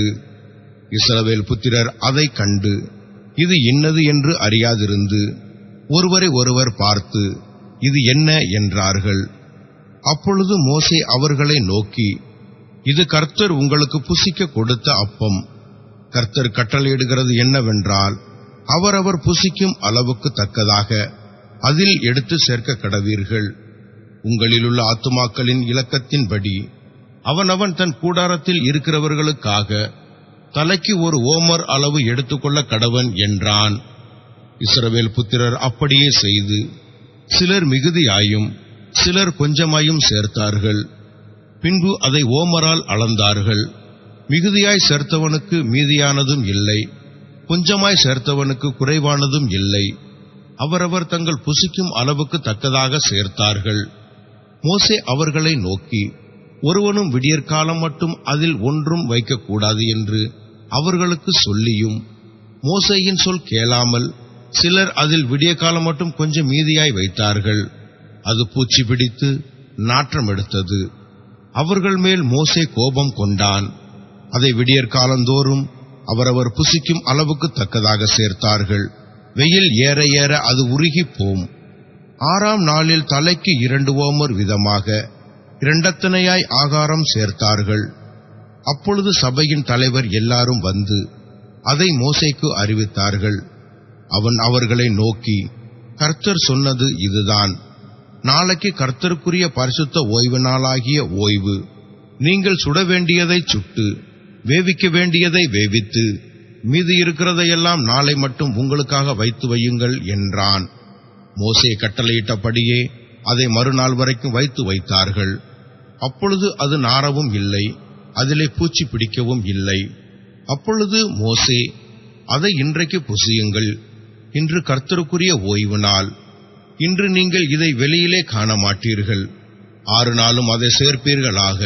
இஸ்ரவேல் புத்திரர் அதை கண்டு இது என்னது என்று அறியாதிருந்து ஒருவரை ஒருவர் பார்த்து இது என்ன என்றார்கள். அப்பொழுது மோசே அவர்களை நோக்கி, இது கர்த்தர் உங்களுக்கு புசிக்க கொடுத்த அப்பம். கர்த்தர் கட்டளையிடுகிறது என்னவென்றால், அவரவர் புசிக்கும் அளவுக்கு தக்கதாக அதில் எடுத்து சேர்க்க கடவீர்கள். உங்களிலுள்ள ஆத்துமாக்களின் இலக்கத்தின்படி அவனவன் தன் கூடாரத்தில் இருக்கிறவர்களுக்காக தலைக்கு ஒரு ஓமர் அளவு எடுத்துக்கொள்ள கடவன் என்றான். இஸ்ரவேல் புத்திரர் அப்படியே செய்து சிலர் மிகுதியாயும் சிலர் கொஞ்சமாயும் சேர்த்தார்கள். பின்பு அதை ஓமரால் அளந்தார்கள். மிகுதியாய் சேர்த்தவனுக்கு மீதியானதும் இல்லை, கொஞ்சமாய் சேர்த்தவனுக்கு குறைவானதும் இல்லை. அவரவர் தங்கள் புசிக்கும் அளவுக்கு தக்கதாக சேர்த்தார்கள். மோசே அவர்களை நோக்கி, ஒருவனும் விடியற்காலம் மட்டும் அதில் ஒன்றும் வைக்கக்கூடாது என்று அவர்களுக்கு சொல்லியும் மோசேயின் சொல் கேளாமல் சிலர் அதில் விடியற்காலம் மட்டும் கொஞ்சம் மீதியாய் வைத்தார்கள். அது பூச்சி பிடித்து நாற்றம் எடுத்தது. அவர்கள் மேல் மோசே கோபம் கொண்டான். அதை விடியற்காலந்தோறும் அவரவர் புசிக்கும் அளவுக்கு தக்கதாக சேர்த்தார்கள். வெயில் ஏற ஏற அது உருகிப் போம். 6ஆம் நாளில் தலைக்கு 2 ஓமர் விதமாக 2 ஆகாரம் சேர்த்தார்கள். அப்பொழுது சபையின் தலைவர் எல்லாரும் வந்து அதை மோசேக்கு அறிவித்தார்கள். அவன் அவர்களை நோக்கி, கர்த்தர் சொன்னது இதுதான், நாளைக்கு கர்த்தருக்குரிய பரிசுத்த ஓய்வு நாளாகிய ஓய்வு. நீங்கள் சுட வேண்டியதை சுட்டு வேவிக்க வேண்டியதை வேவித்து மீதி இருக்கிறதையெல்லாம் நாளை மட்டும் உங்களுக்காக வைத்து வையுங்கள் என்றான். மோசே கட்டளையிட்டபடியே அதை மறுநாள் வரைக்கும் வைத்து வைத்தார்கள். அப்பொழுது அது நாரவும் இல்லை, அதிலே பூச்சி பிடிக்கவும் இல்லை. அப்பொழுது மோசே, அதை இன்றைக்கு புசியுங்கள், இன்று கர்த்தருக்குரிய ஓய்வு நாள். இன்று நீங்கள் இதை வெளியிலே காண மாட்டீர்கள். 6 நாளும் அதை சேர்ப்பீர்களாக.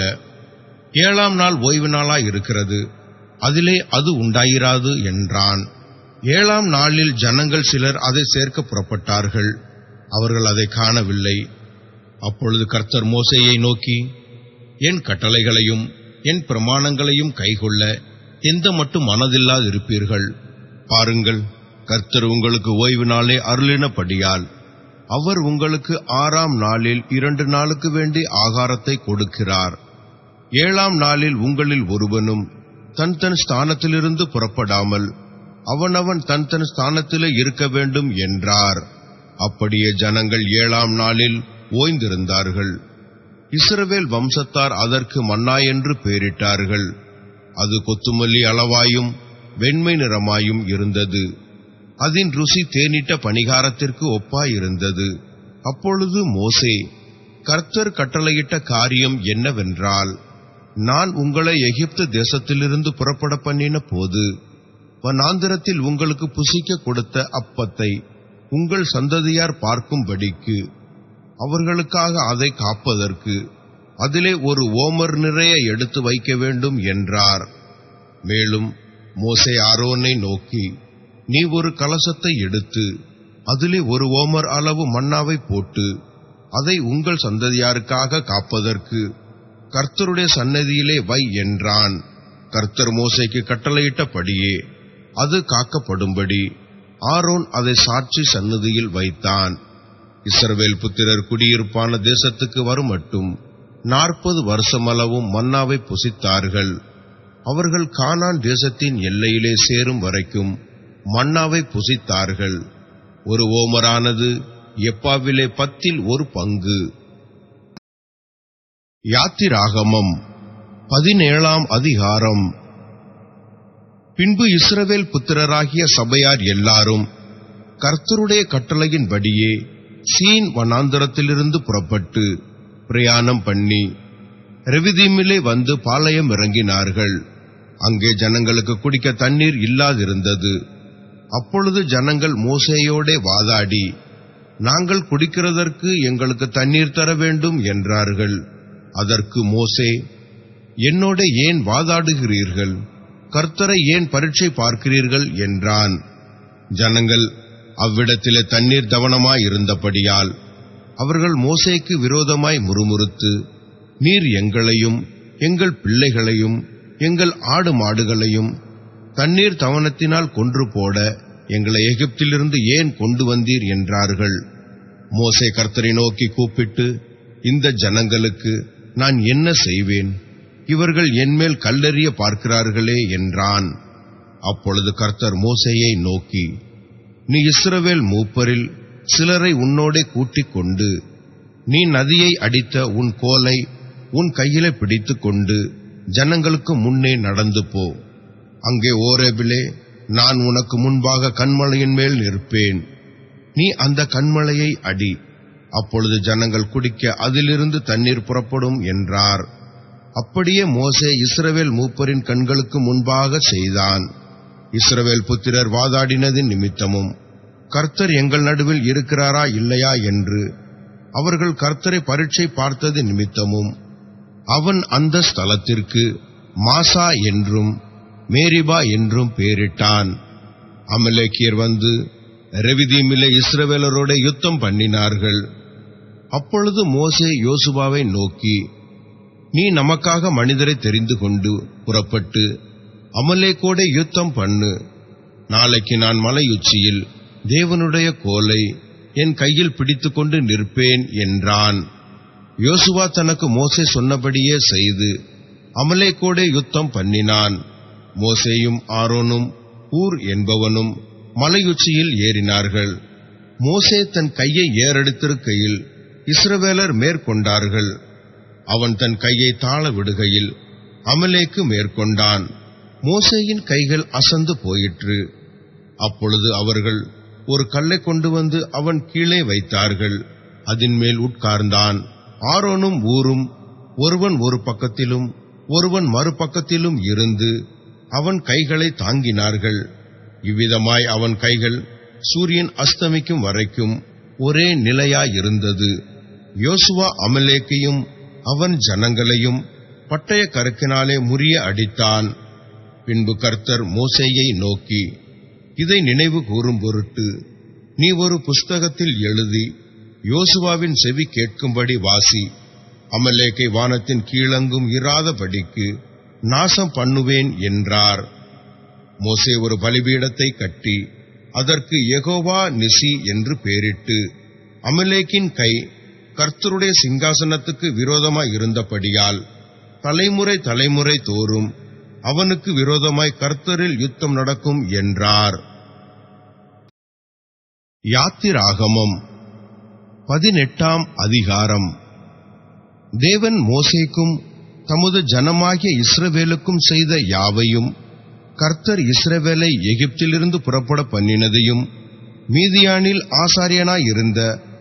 7ஆம் நாள் ஓய்வு நாளாய் இருக்கிறது, அதிலே அது உண்டாயிராது என்றான். 7ஆம் நாளில் ஜனங்கள் சிலர் அதை சேர்க்க புறப்பட்டார்கள். அவர்கள் அதை காணவில்லை. அப்பொழுது கர்த்தர் மோசேயை நோக்கி, என் கட்டளைகளையும் என் பிரமாணங்களையும் கைக்கொள்ள எந்த மட்டும் மனதில்லாதிருப்பீர்கள்? பாருங்கள், கர்த்தர் உங்களுக்கு ஓய்வு நாளே அருளினபடியால் அவர் உங்களுக்கு 6ஆம் நாளில் 2 நாளுக்கு வேண்டி ஆகாரத்தை கொடுக்கிறார். 7ஆம் நாளில் உங்களில் ஒருவனும் தன் தன் ஸ்தானத்திலிருந்து புறப்படாமல் அவனவன் தன் தன் ஸ்தானத்திலே இருக்க வேண்டும் என்றார். அப்படியே ஜனங்கள் 7ஆம் நாளில் ஓய்ந்திருந்தார்கள். இஸ்ரவேல் வம்சத்தார் அதற்கு மன்னா என்று பெயரிட்டார்கள். அது கொத்துமல்லி அளவாயும் வெண்மை நிறமாயும் இருந்தது. அதன் ருசி தேனிட்ட பணிகாரத்திற்கு ஒப்பாயிருந்தது. அப்பொழுது மோசே, கர்த்தர் கட்டளையிட்ட காரியம் என்னவென்றால், நான் உங்களை எகிப்து தேசத்திலிருந்து புறப்பட பண்ணின போது வனாந்திரத்தில் உங்களுக்கு புசிக்க கொடுத்த அப்பத்தை உங்கள் சந்ததியார் பார்க்கும்படிக்கு அவர்களுக்காக அதை காப்பதற்கு அதிலே ஒரு ஓமர் நிறைய எடுத்து வைக்க வேண்டும் என்றார். மேலும் மோசே ஆரோனை நோக்கி, நீ ஒரு கலசத்தை எடுத்து அதிலே ஒரு ஓமர் அளவு மன்னாவை போட்டு அதை உங்கள் சந்ததியாருக்காக காப்பதற்கு கர்த்தருடைய சன்னதியிலே வை என்றான். கர்த்தர் மோசேக்கு கட்டளையிட்டபடியே அது காக்கப்படும்படி ஆரோன் அதை சாட்சி சன்னதியில் வைத்தான். இஸ்ரவேல் புத்திரர் குடியிருப்பான தேசத்துக்கு வருமட்டும் 40 வருஷமளவும் மன்னாவை புசித்தார்கள். அவர்கள் கானான் தேசத்தின் எல்லையிலே சேரும் வரைக்கும் மன்னாவை புசித்தார்கள். ஒரு ஓமரானது எப்பாவிலே 10 1 பங்கு. யாத்திராகமம் 17ஆம் அதிகாரம். பின்பு இஸ்ரவேல் புத்திரராகிய சபையார் எல்லாரும் கர்த்தருடைய கட்டளையின்படியே சீன் வனாந்தரத்திலிருந்து புறப்பட்டு பிரயாணம் பண்ணி ரெவிதீமிலே வந்து பாளையம் இறங்கினார்கள். அங்கே ஜனங்களுக்கு குடிக்க தண்ணீர் இல்லாதிருந்தது. அப்பொழுது ஜனங்கள் மோசேயோடே வாதாடி, நாங்கள் குடிக்கிறதற்கு எங்களுக்கு தண்ணீர் தர வேண்டும் என்றார்கள். அதற்கு மோசே, என்னோட ஏன் வாதாடுகிறீர்கள்? கர்த்தரை ஏன் பரீட்சை பார்க்கிறீர்கள் என்றான். ஜனங்கள் அவ்விடத்திலே தண்ணீர் தவனமாயிருந்தபடியால் அவர்கள் மோசேக்கு விரோதமாய் முறுமுறுத்து, நீர் எங்களையும் எங்கள் பிள்ளைகளையும் எங்கள் ஆடு மாடுகளையும் தண்ணீர் தவனத்தினால் கொன்று போட எங்களை எகிப்திலிருந்து ஏன் கொண்டு வந்தீர் என்றார்கள். மோசே கர்த்தரை நோக்கி கூப்பிட்டு, இந்த ஜனங்களுக்கு நான் என்ன செய்வேன்? இவர்கள் என்மேல் கல்லெறிய பார்க்கிறார்களே என்றான். அப்பொழுது கர்த்தர் மோசேயை நோக்கி, நீ இஸ்ரவேல் மூப்பரில் சிலரை உன்னோடே கூட்டிக் கொண்டு நீ நதியை அடித்த உன் கோலை உன் கையிலே பிடித்துக் கொண்டு ஜனங்களுக்கு முன்னே நடந்து போ. அங்கே ஓரேபிலே நான் உனக்கு முன்பாக கன்மலையின் மேல் நிற்பேன். நீ அந்த கன்மலையை அடி. அப்பொழுது ஜனங்கள் குடிக்க அதிலிருந்து தண்ணீர் புறப்படும் என்றார். அப்படியே மோசே இஸ்ரவேல் மூப்பரின் கண்களுக்கு முன்பாக செய்தான். இஸ்ரவேல் புத்திரர் வாதாடினதின் நிமித்தமும் கர்த்தர் எங்கள் நடுவில் இருக்கிறாரா இல்லையா என்று அவர்கள் கர்த்தரை பரீட்சை பார்த்தது நிமித்தமும் அவன் அந்த ஸ்தலத்திற்கு மாசா என்றும் மேரிபா என்றும் பெயரிட்டான். அமலேக்கியர் வந்து ரெவிதீமிலே இஸ்ரவேலரோட யுத்தம் பண்ணினார்கள். அப்பொழுது மோசே யோசுவாவை நோக்கி, நீ நமக்காக மனிதரை தெரிந்து கொண்டு புறப்பட்டு அமலேக்கோட யுத்தம் பண்ணு. நாளைக்கு நான் மலையுச்சியில் தேவனுடைய கோலை என் கையில் பிடித்துக்கொண்டு நிற்பேன் என்றான். யோசுவா தனக்கு மோசே சொன்னபடியே செய்து அமலேக்கோட யுத்தம் பண்ணினான். மோசேயும் ஆரோனும் ஊர் என்பவனும் மலையுச்சியில் ஏறினார்கள். மோசே தன் கையை ஏறெடுத்திருக்கையில் இஸ்ரவேலர் மேற்கொண்டார்கள். அவன் தன் கையை தாழ விடுகையில் அமலேக்கு மேற்கொண்டான். மோசேயின் கைகள் அசந்து போயிற்று. அப்பொழுது அவர்கள் ஒரு கல்லை கொண்டு வந்து அவன் கீழே வைத்தார்கள். அதன் மேல் உட்கார்ந்தான். ஆரோனும் ஊரும் ஒருவன் ஒரு பக்கத்திலும் ஒருவன் மறுபக்கத்திலும் இருந்து அவன் கைகளை தாங்கினார்கள். இவ்விதமாய் அவன் கைகள் சூரியன் அஸ்தமிக்கும் வரைக்கும் ஒரே நிலையாயிருந்தது. யோசுவா அமலேக்கையும் அவன் ஜனங்களையும் பட்டய கருக்கினாலே முறிய அடித்தான். பின்பு கர்த்தர் மோசேயை நோக்கி, இதை நினைவு கூறும் பொருட்டு நீ ஒரு புஸ்தகத்தில் எழுதி யோசுவாவின் செவி கேட்கும்படி வாசி. அமலேக்கை வானத்தின் கீழங்கும் இராதபடிக்கு நாசம் பண்ணுவேன் என்றார். மோசே ஒரு பலிபீடத்தை கட்டி அதற்கு யெகோவா நிசி என்று பெயரிட்டு, அமலேக்கின் கை கர்த்தருடைய சிங்காசனத்துக்கு விரோதமாய் இருந்தபடியால் தலைமுறை தலைமுறை தோறும் அவனுக்கு விரோதமாய் கர்த்தரில் யுத்தம் நடக்கும் என்றார். யாத்திராகமம் 18ஆம் அதிகாரம். தேவன் மோசேக்கும் தமது ஜனமாகிய இஸ்ரவேலுக்கும் செய்த யாவையும், கர்த்தர் இஸ்ரவேலை எகிப்திலிருந்து புறப்பட பண்ணினதையும், மீதியானில் ஆசாரியனாயிருந்த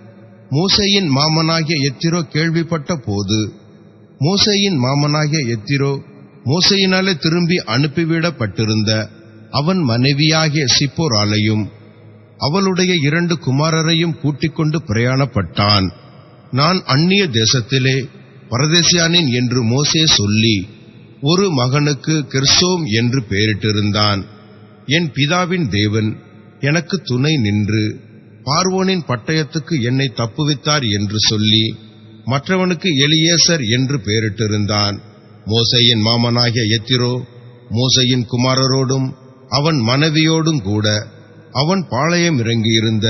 மோசேயின் மாமனாகிய யெத்திரோ கேள்விப்பட்ட போது, மோசேயின் மாமனாகிய யெத்திரோ மோசேயினாலே திரும்பி அனுப்பிவிடப்பட்டிருந்த அவன் மனைவியாகிய சிப்போராலையும் அவளுடைய 2 குமாரரையும் கூட்டிக் கொண்டு பிரயாணப்பட்டான். நான் அந்நிய தேசத்திலே பரதேசியானேன் என்று மோசே சொல்லி ஒரு மகனுக்கு கெர்சோம் என்று பெயரிட்டிருந்தான். என் பிதாவின் தேவன் எனக்கு துணை நின்று பார்வோனின் பட்டயத்துக்கு என்னை தப்புவித்தார் என்று சொல்லி மற்றவனுக்கு எலியேசர் என்று பெயரிட்டிருந்தான். மோசேயின் மாமனாகிய யெத்திரோ மோசேயின் குமாரரோடும் அவன் மனைவியோடும் கூட அவன் பாளையம் இறங்கியிருந்த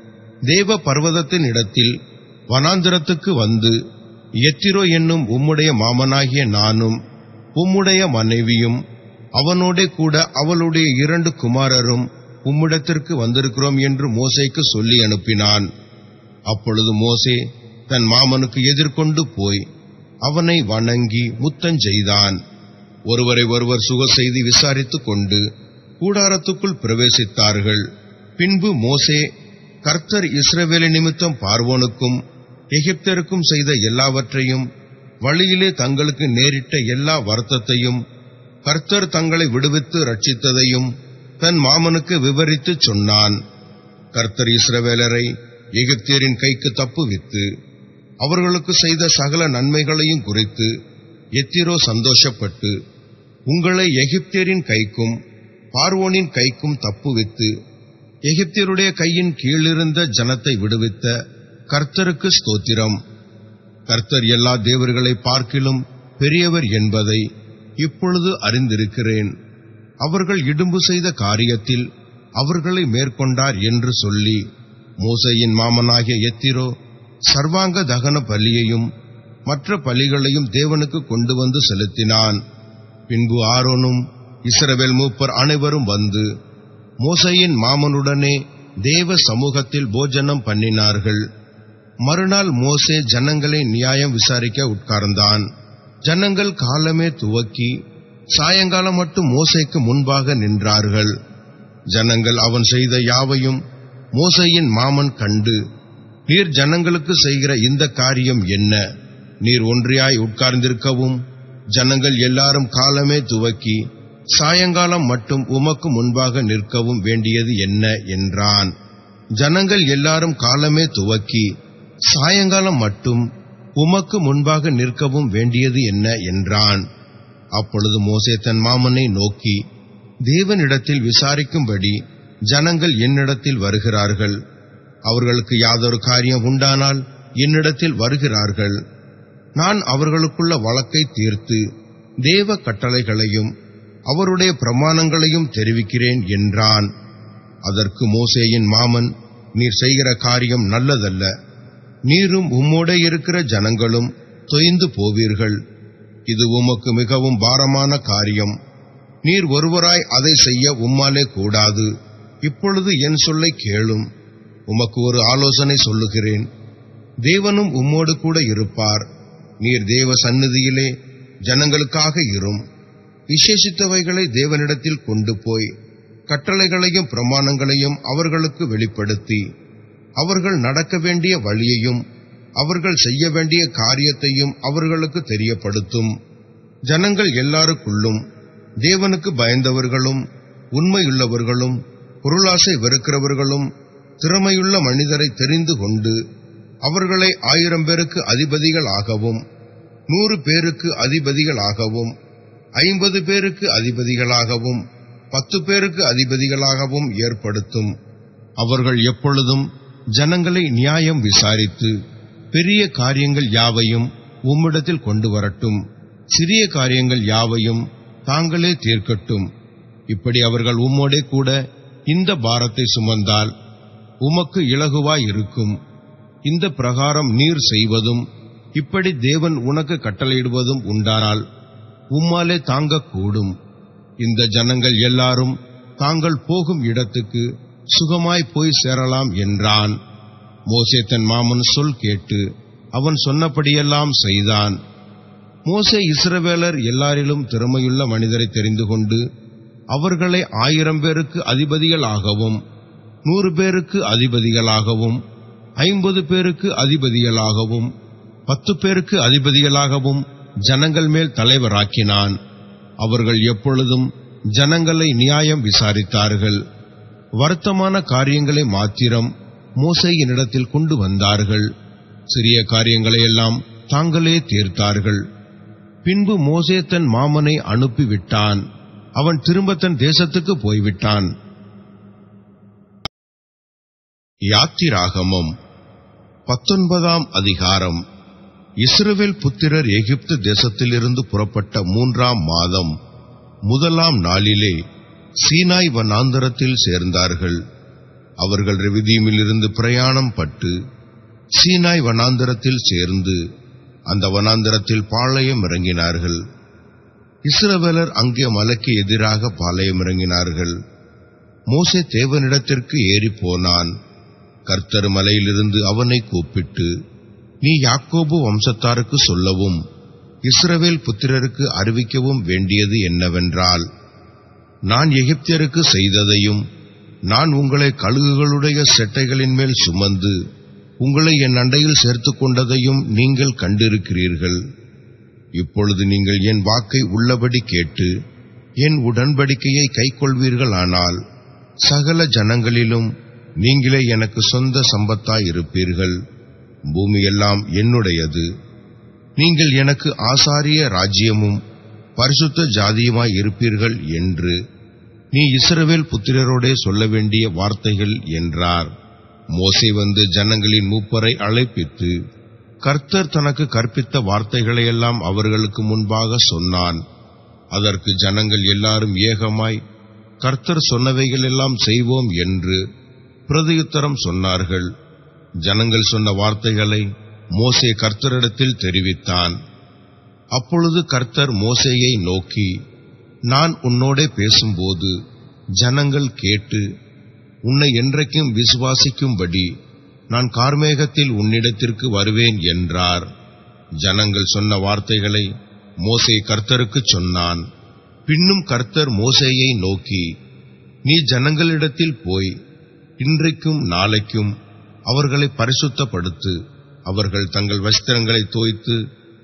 தேவ பர்வதத்தின் இடத்தில் வனாந்திரத்துக்கு வந்து, யெத்திரோ என்னும் உம்முடைய மாமனாகிய நானும் உம்முடைய மனைவியும் அவனோடே கூட அவளுடைய 2 குமாரரும் உம்மிடத்திற்கு வந்திருக்கிறோம் என்று மோசேக்கு சொல்லி அனுப்பினான். அப்பொழுது மோசே தன் மாமனுக்கு எதிர்கொண்டு போய் அவனை வணங்கி முத்தஞ்செய்தான். ஒருவரை ஒருவர் சுக செய்தி விசாரித்துக் கொண்டு கூடாரத்துக்குள் பிரவேசித்தார்கள். பின்பு மோசே கர்த்தர் இஸ்ரவேலை நிமித்தம் பார்வோனுக்கும் எகிப்தருக்கும் செய்த எல்லாவற்றையும், வழியிலே தங்களுக்கு நேரிட்ட எல்லா வருத்தத்தையும், கர்த்தர் தங்களை விடுவித்து ரட்சித்ததையும் தன் மாமனுக்கு விவரித்துச் சொன்னான். கர்த்தர் இஸ்ரவேலரை எகிப்தியரின் கைக்கு தப்புவித்து அவர்களுக்கு செய்த சகல நன்மைகளையும் குறித்து யெத்திரோ சந்தோஷப்பட்டு, உங்களை எகிப்தியரின் கைக்கும் பார்வோனின் கைக்கும் தப்புவித்து எகிப்தியருடைய கையின் கீழிருந்த ஜனத்தை விடுவித்த கர்த்தருக்கு ஸ்தோத்திரம். கர்த்தர் எல்லா தேவர்களை பார்க்கிலும் பெரியவர் என்பதை இப்பொழுது அறிந்திருக்கிறேன். அவர்கள் இடும்பு செய்த காரியத்தில் அவர்களை மேற்கொண்டார் என்று சொல்லி, மோசேயின் மாமனாகிய யெத்திரோ சர்வாங்க தகன பலியையும் மற்ற பலிகளையும் தேவனுக்கு கொண்டு வந்து செலுத்தினான். பின்பு ஆரோனும் இஸ்ரவேல் மூப்பர் அனைவரும் வந்து மோசேயின் மாமனுடனே தேவ சமூகத்தில் போஜனம் பண்ணினார்கள். மறுநாள் மோசே ஜனங்களை நியாயம் விசாரிக்க உட்கார்ந்தான். ஜனங்கள் காலமே துவக்கி சாயங்காலம் மட்டும் மோசேக்கு முன்பாக நின்றார்கள். ஜனங்கள் அவன் செய்த யாவையும் மோசேயின் மாமன் கண்டு, நீர் ஜனங்களுக்கு செய்கிற இந்த காரியம் என்ன? நீர் ஒன்றியாய் உட்கார்ந்திருக்கவும் ஜனங்கள் எல்லாரும் காலமே துவக்கி சாயங்காலம் மட்டும் உமக்கு முன்பாக நிற்கவும் வேண்டியது என்ன என்றான். ஜனங்கள் எல்லாரும் காலமே துவக்கி சாயங்காலம் மட்டும் உமக்கு முன்பாக நிற்கவும் வேண்டியது என்ன என்றான். அப்பொழுது மோசே தன் மாமனை நோக்கி, தேவனிடத்தில் விசாரிக்கும்படி ஜனங்கள் என்னிடத்தில் வருகிறார்கள். அவர்களுக்கு யாதொரு காரியம் உண்டானால் என்னிடத்தில் வருகிறார்கள். நான் அவர்களுக்குள்ள வழக்கை தீர்த்து தேவ கட்டளைகளையும் அவருடைய பிரமாணங்களையும் தெரிவிக்கிறேன் என்றான். அதற்கு மோசேயின் மாமன், நீர் செய்கிற காரியம் நல்லதல்ல. நீரும் உம்மோடே இருக்கிற ஜனங்களும் தொய்ந்து போவீர்கள். இது உமக்கு மிகவும் பாரமான காரியம். நீர் ஒருவராய் அதை செய்ய உம்மாலே கூடாது. இப்பொழுது என் சொல்லை கேளும். உமக்கு ஒரு ஆலோசனை சொல்லுகிறேன். தேவனும் உம்மோடு கூட இருப்பார். நீர் தேவ சந்நிதியிலே ஜனங்களுக்காக இரும். விசேஷித்தவைகளை தேவனிடத்தில் கொண்டு போய் கட்டளைகளையும் பிரமாணங்களையும் அவர்களுக்கு வெளிப்படுத்தி, அவர்கள் நடக்க வேண்டிய வழியையும் அவர்கள் செய்ய வேண்டிய காரியத்தையும் அவர்களுக்கு தெரியப்படுத்தும். ஜனங்கள் எல்லாருக்குள்ளும் தேவனுக்கு பயந்தவர்களும் உண்மையுள்ளவர்களும் பொருளாசை வெறுக்கிறவர்களும் திறமையுள்ள மனிதரை தெரிந்து கொண்டு அவர்களை 1000 பேருக்கு அதிபதிகளாகவும் 100 பேருக்கு அதிபதிகளாகவும் 50 பேருக்கு அதிபதிகளாகவும் 10 பேருக்கு அதிபதிகளாகவும் ஏற்படுத்தும். அவர்கள் எப்பொழுதும் ஜனங்களை நியாயம் விசாரித்து பெரிய காரியங்கள் யாவையும் உம்மிடத்தில் கொண்டு வரட்டும், சிறிய காரியங்கள் யாவையும் தாங்களே தீர்க்கட்டும். இப்படி அவர்கள் உம்மோடே கூட இந்த பாரத்தை சுமந்தால் உமக்கு இலகுவாய் இருக்கும். இந்த பிரகாரம் நீர் செய்வதும் இப்படி தேவன் உனக்கு கட்டளையிடுவதும் உண்டானால் உம்மாலே தாங்கக்கூடும். இந்த ஜனங்கள் எல்லாரும் தாங்கள் போகும் இடத்துக்கு சுகமாய் போய் சேரலாம் என்றான். மோசே தன் மாமன் சொல் கேட்டு அவன் சொன்னபடியெல்லாம் செய்தான். மோசே இஸ்ரவேலர் எல்லாரிலும் திறமையுள்ள மனிதரை தெரிந்து கொண்டு அவர்களை 1000 பேருக்கு அதிபதிகளாகவும் 100 பேருக்கு அதிபதிகளாகவும் 50 பேருக்கு அதிபதிகளாகவும் 10 பேருக்கு அதிபதிகளாகவும் ஜனங்கள் மேல் தலைவராக்கினான். அவர்கள் எப்பொழுதும் ஜனங்களை நியாயம் விசாரித்தார்கள். வருத்தமான காரியங்களை மாத்திரம் மோசேயினிடத்தில் கொண்டு வந்தார்கள். சிறிய காரியங்களையெல்லாம் தாங்களே தீர்த்தார்கள். பின்பு மோசே தன் மாமனை அனுப்பிவிட்டான். அவன் திரும்ப தன் தேசத்துக்கு போய்விட்டான். யாத்திராகமம் 19ஆம் அதிகாரம். இஸ்ரவேல் புத்திரர் எகிப்து தேசத்திலிருந்து புறப்பட்ட 3ஆம் மாதம் 1ஆம் நாளிலே சீனாய் வனாந்தரத்தில் சேர்ந்தார்கள். அவர்கள் ரெவிதீமிலிருந்து பிரயாணம் பட்டு சீனாய் வனாந்தரத்தில் சேர்ந்து அந்த வனாந்தரத்தில் பாளையம் இறங்கினார்கள். இஸ்ரவேலர் அங்கே மலைக்கு எதிராக பாளையம் இறங்கினார்கள். மோசே தேவனிடத்திற்கு ஏறி போனான். கர்த்தர் மலையிலிருந்து அவனை கூப்பிட்டு, நீ யாக்கோபு வம்சத்தாருக்கு சொல்லவும் இஸ்ரவேல் புத்திரருக்கு அறிவிக்கவும் வேண்டியது என்னவென்றால், நான் எகிப்தியருக்கு செய்ததையும் நான் உங்களை கழுகுகளுடைய செட்டைகளின் மேல் சுமந்து உங்களை என் அண்டையில் சேர்த்துக் கொண்டதையும் நீங்கள் கண்டிருக்கிறீர்கள். இப்பொழுது நீங்கள் என் வாக்கை உள்ளபடி கேட்டு என் உடன்படிக்கையை கைக்கொள்வீர்களானால் சகல ஜனங்களிலும் நீங்களே எனக்கு சொந்த சம்பத்தாயிருப்பீர்கள். பூமியெல்லாம் என்னுடையது. நீங்கள் எனக்கு ஆசாரிய ராஜ்யமும் பரிசுத்த ஜாதியுமாய் இருப்பீர்கள் என்று நீ இஸ்ரவேல் புத்திரரோடே சொல்ல வேண்டிய வார்த்தைகள் என்றார். மோசே வந்து ஜனங்களின் மூப்பரை அழைப்பித்து கர்த்தர் தனக்கு கற்பித்த வார்த்தைகளையெல்லாம் அவர்களுக்கு முன்பாக சொன்னான். அதற்கு ஜனங்கள் எல்லாரும் ஏகமாய் கர்த்தர் சொன்னவைகளெல்லாம் செய்வோம் என்று பிரதியுத்தரம் சொன்னார்கள். ஜனங்கள் சொன்ன வார்த்தைகளை மோசே கர்த்தரிடத்தில் தெரிவித்தான். அப்பொழுது கர்த்தர் மோசேயை நோக்கி, நான் உன்னோடே பேசும்போது ஜனங்கள் கேட்டு உன்னை என்றைக்கும் விசுவாசிக்கும்படி நான் கார்மேகத்தில் உன்னிடத்திற்கு வருவேன் என்றார். ஜனங்கள் சொன்ன வார்த்தைகளை மோசே கர்த்தருக்குச் சொன்னான். பின்னும் கர்த்தர் மோசேயை நோக்கி, நீ ஜனங்களிடத்தில் போய் இன்றைக்கும் நாளைக்கும் அவர்களை பரிசுத்தப்படுத்து. அவர்கள் தங்கள் வஸ்திரங்களை தோய்த்து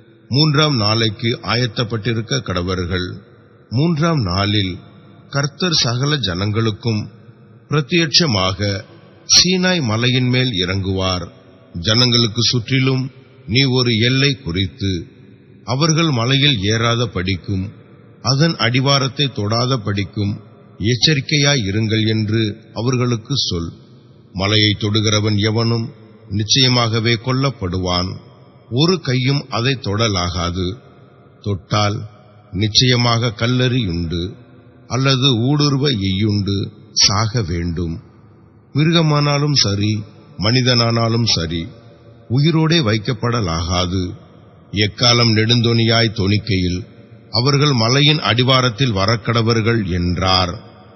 3ஆம் நாளைக்கு ஆயத்தப்பட்டிருக்க கடவர்கள். 3ஆம் நாளில் கர்த்தர் சகல ஜனங்களுக்கும் பிரத்யட்சமாக சீனாய் மலையின் மேல் இறங்குவார். ஜனங்களுக்கு சுற்றிலும் நீ ஒரு எல்லை குறித்து அவர்கள் மலையில் ஏறாத படிக்கும் அதன் அடிவாரத்தை தொடாத படிக்கும் எச்சரிக்கையாய் இருங்கள் என்று அவர்களுக்கு சொல். மலையை தொடுகிறவன் எவனும் நிச்சயமாகவே கொல்லப்படுவான். ஒரு கையும் அதை தொடலாகாது. தொட்டால் நிச்சயமாக கல்லெறியுண்டு அல்லது ஊடுருவ எய்யுண்டு சாக வேண்டும். மிருகமானாலும் சரி, மனிதனானாலும் சரி, உயிரோடே வைக்கப்படலாகாது. எக்காலம் நெடுந்தொனியாய் தொனிக்கையில் அவர்கள் மலையின் அடிவாரத்தில் வரக்கடவர்கள் என்றார்.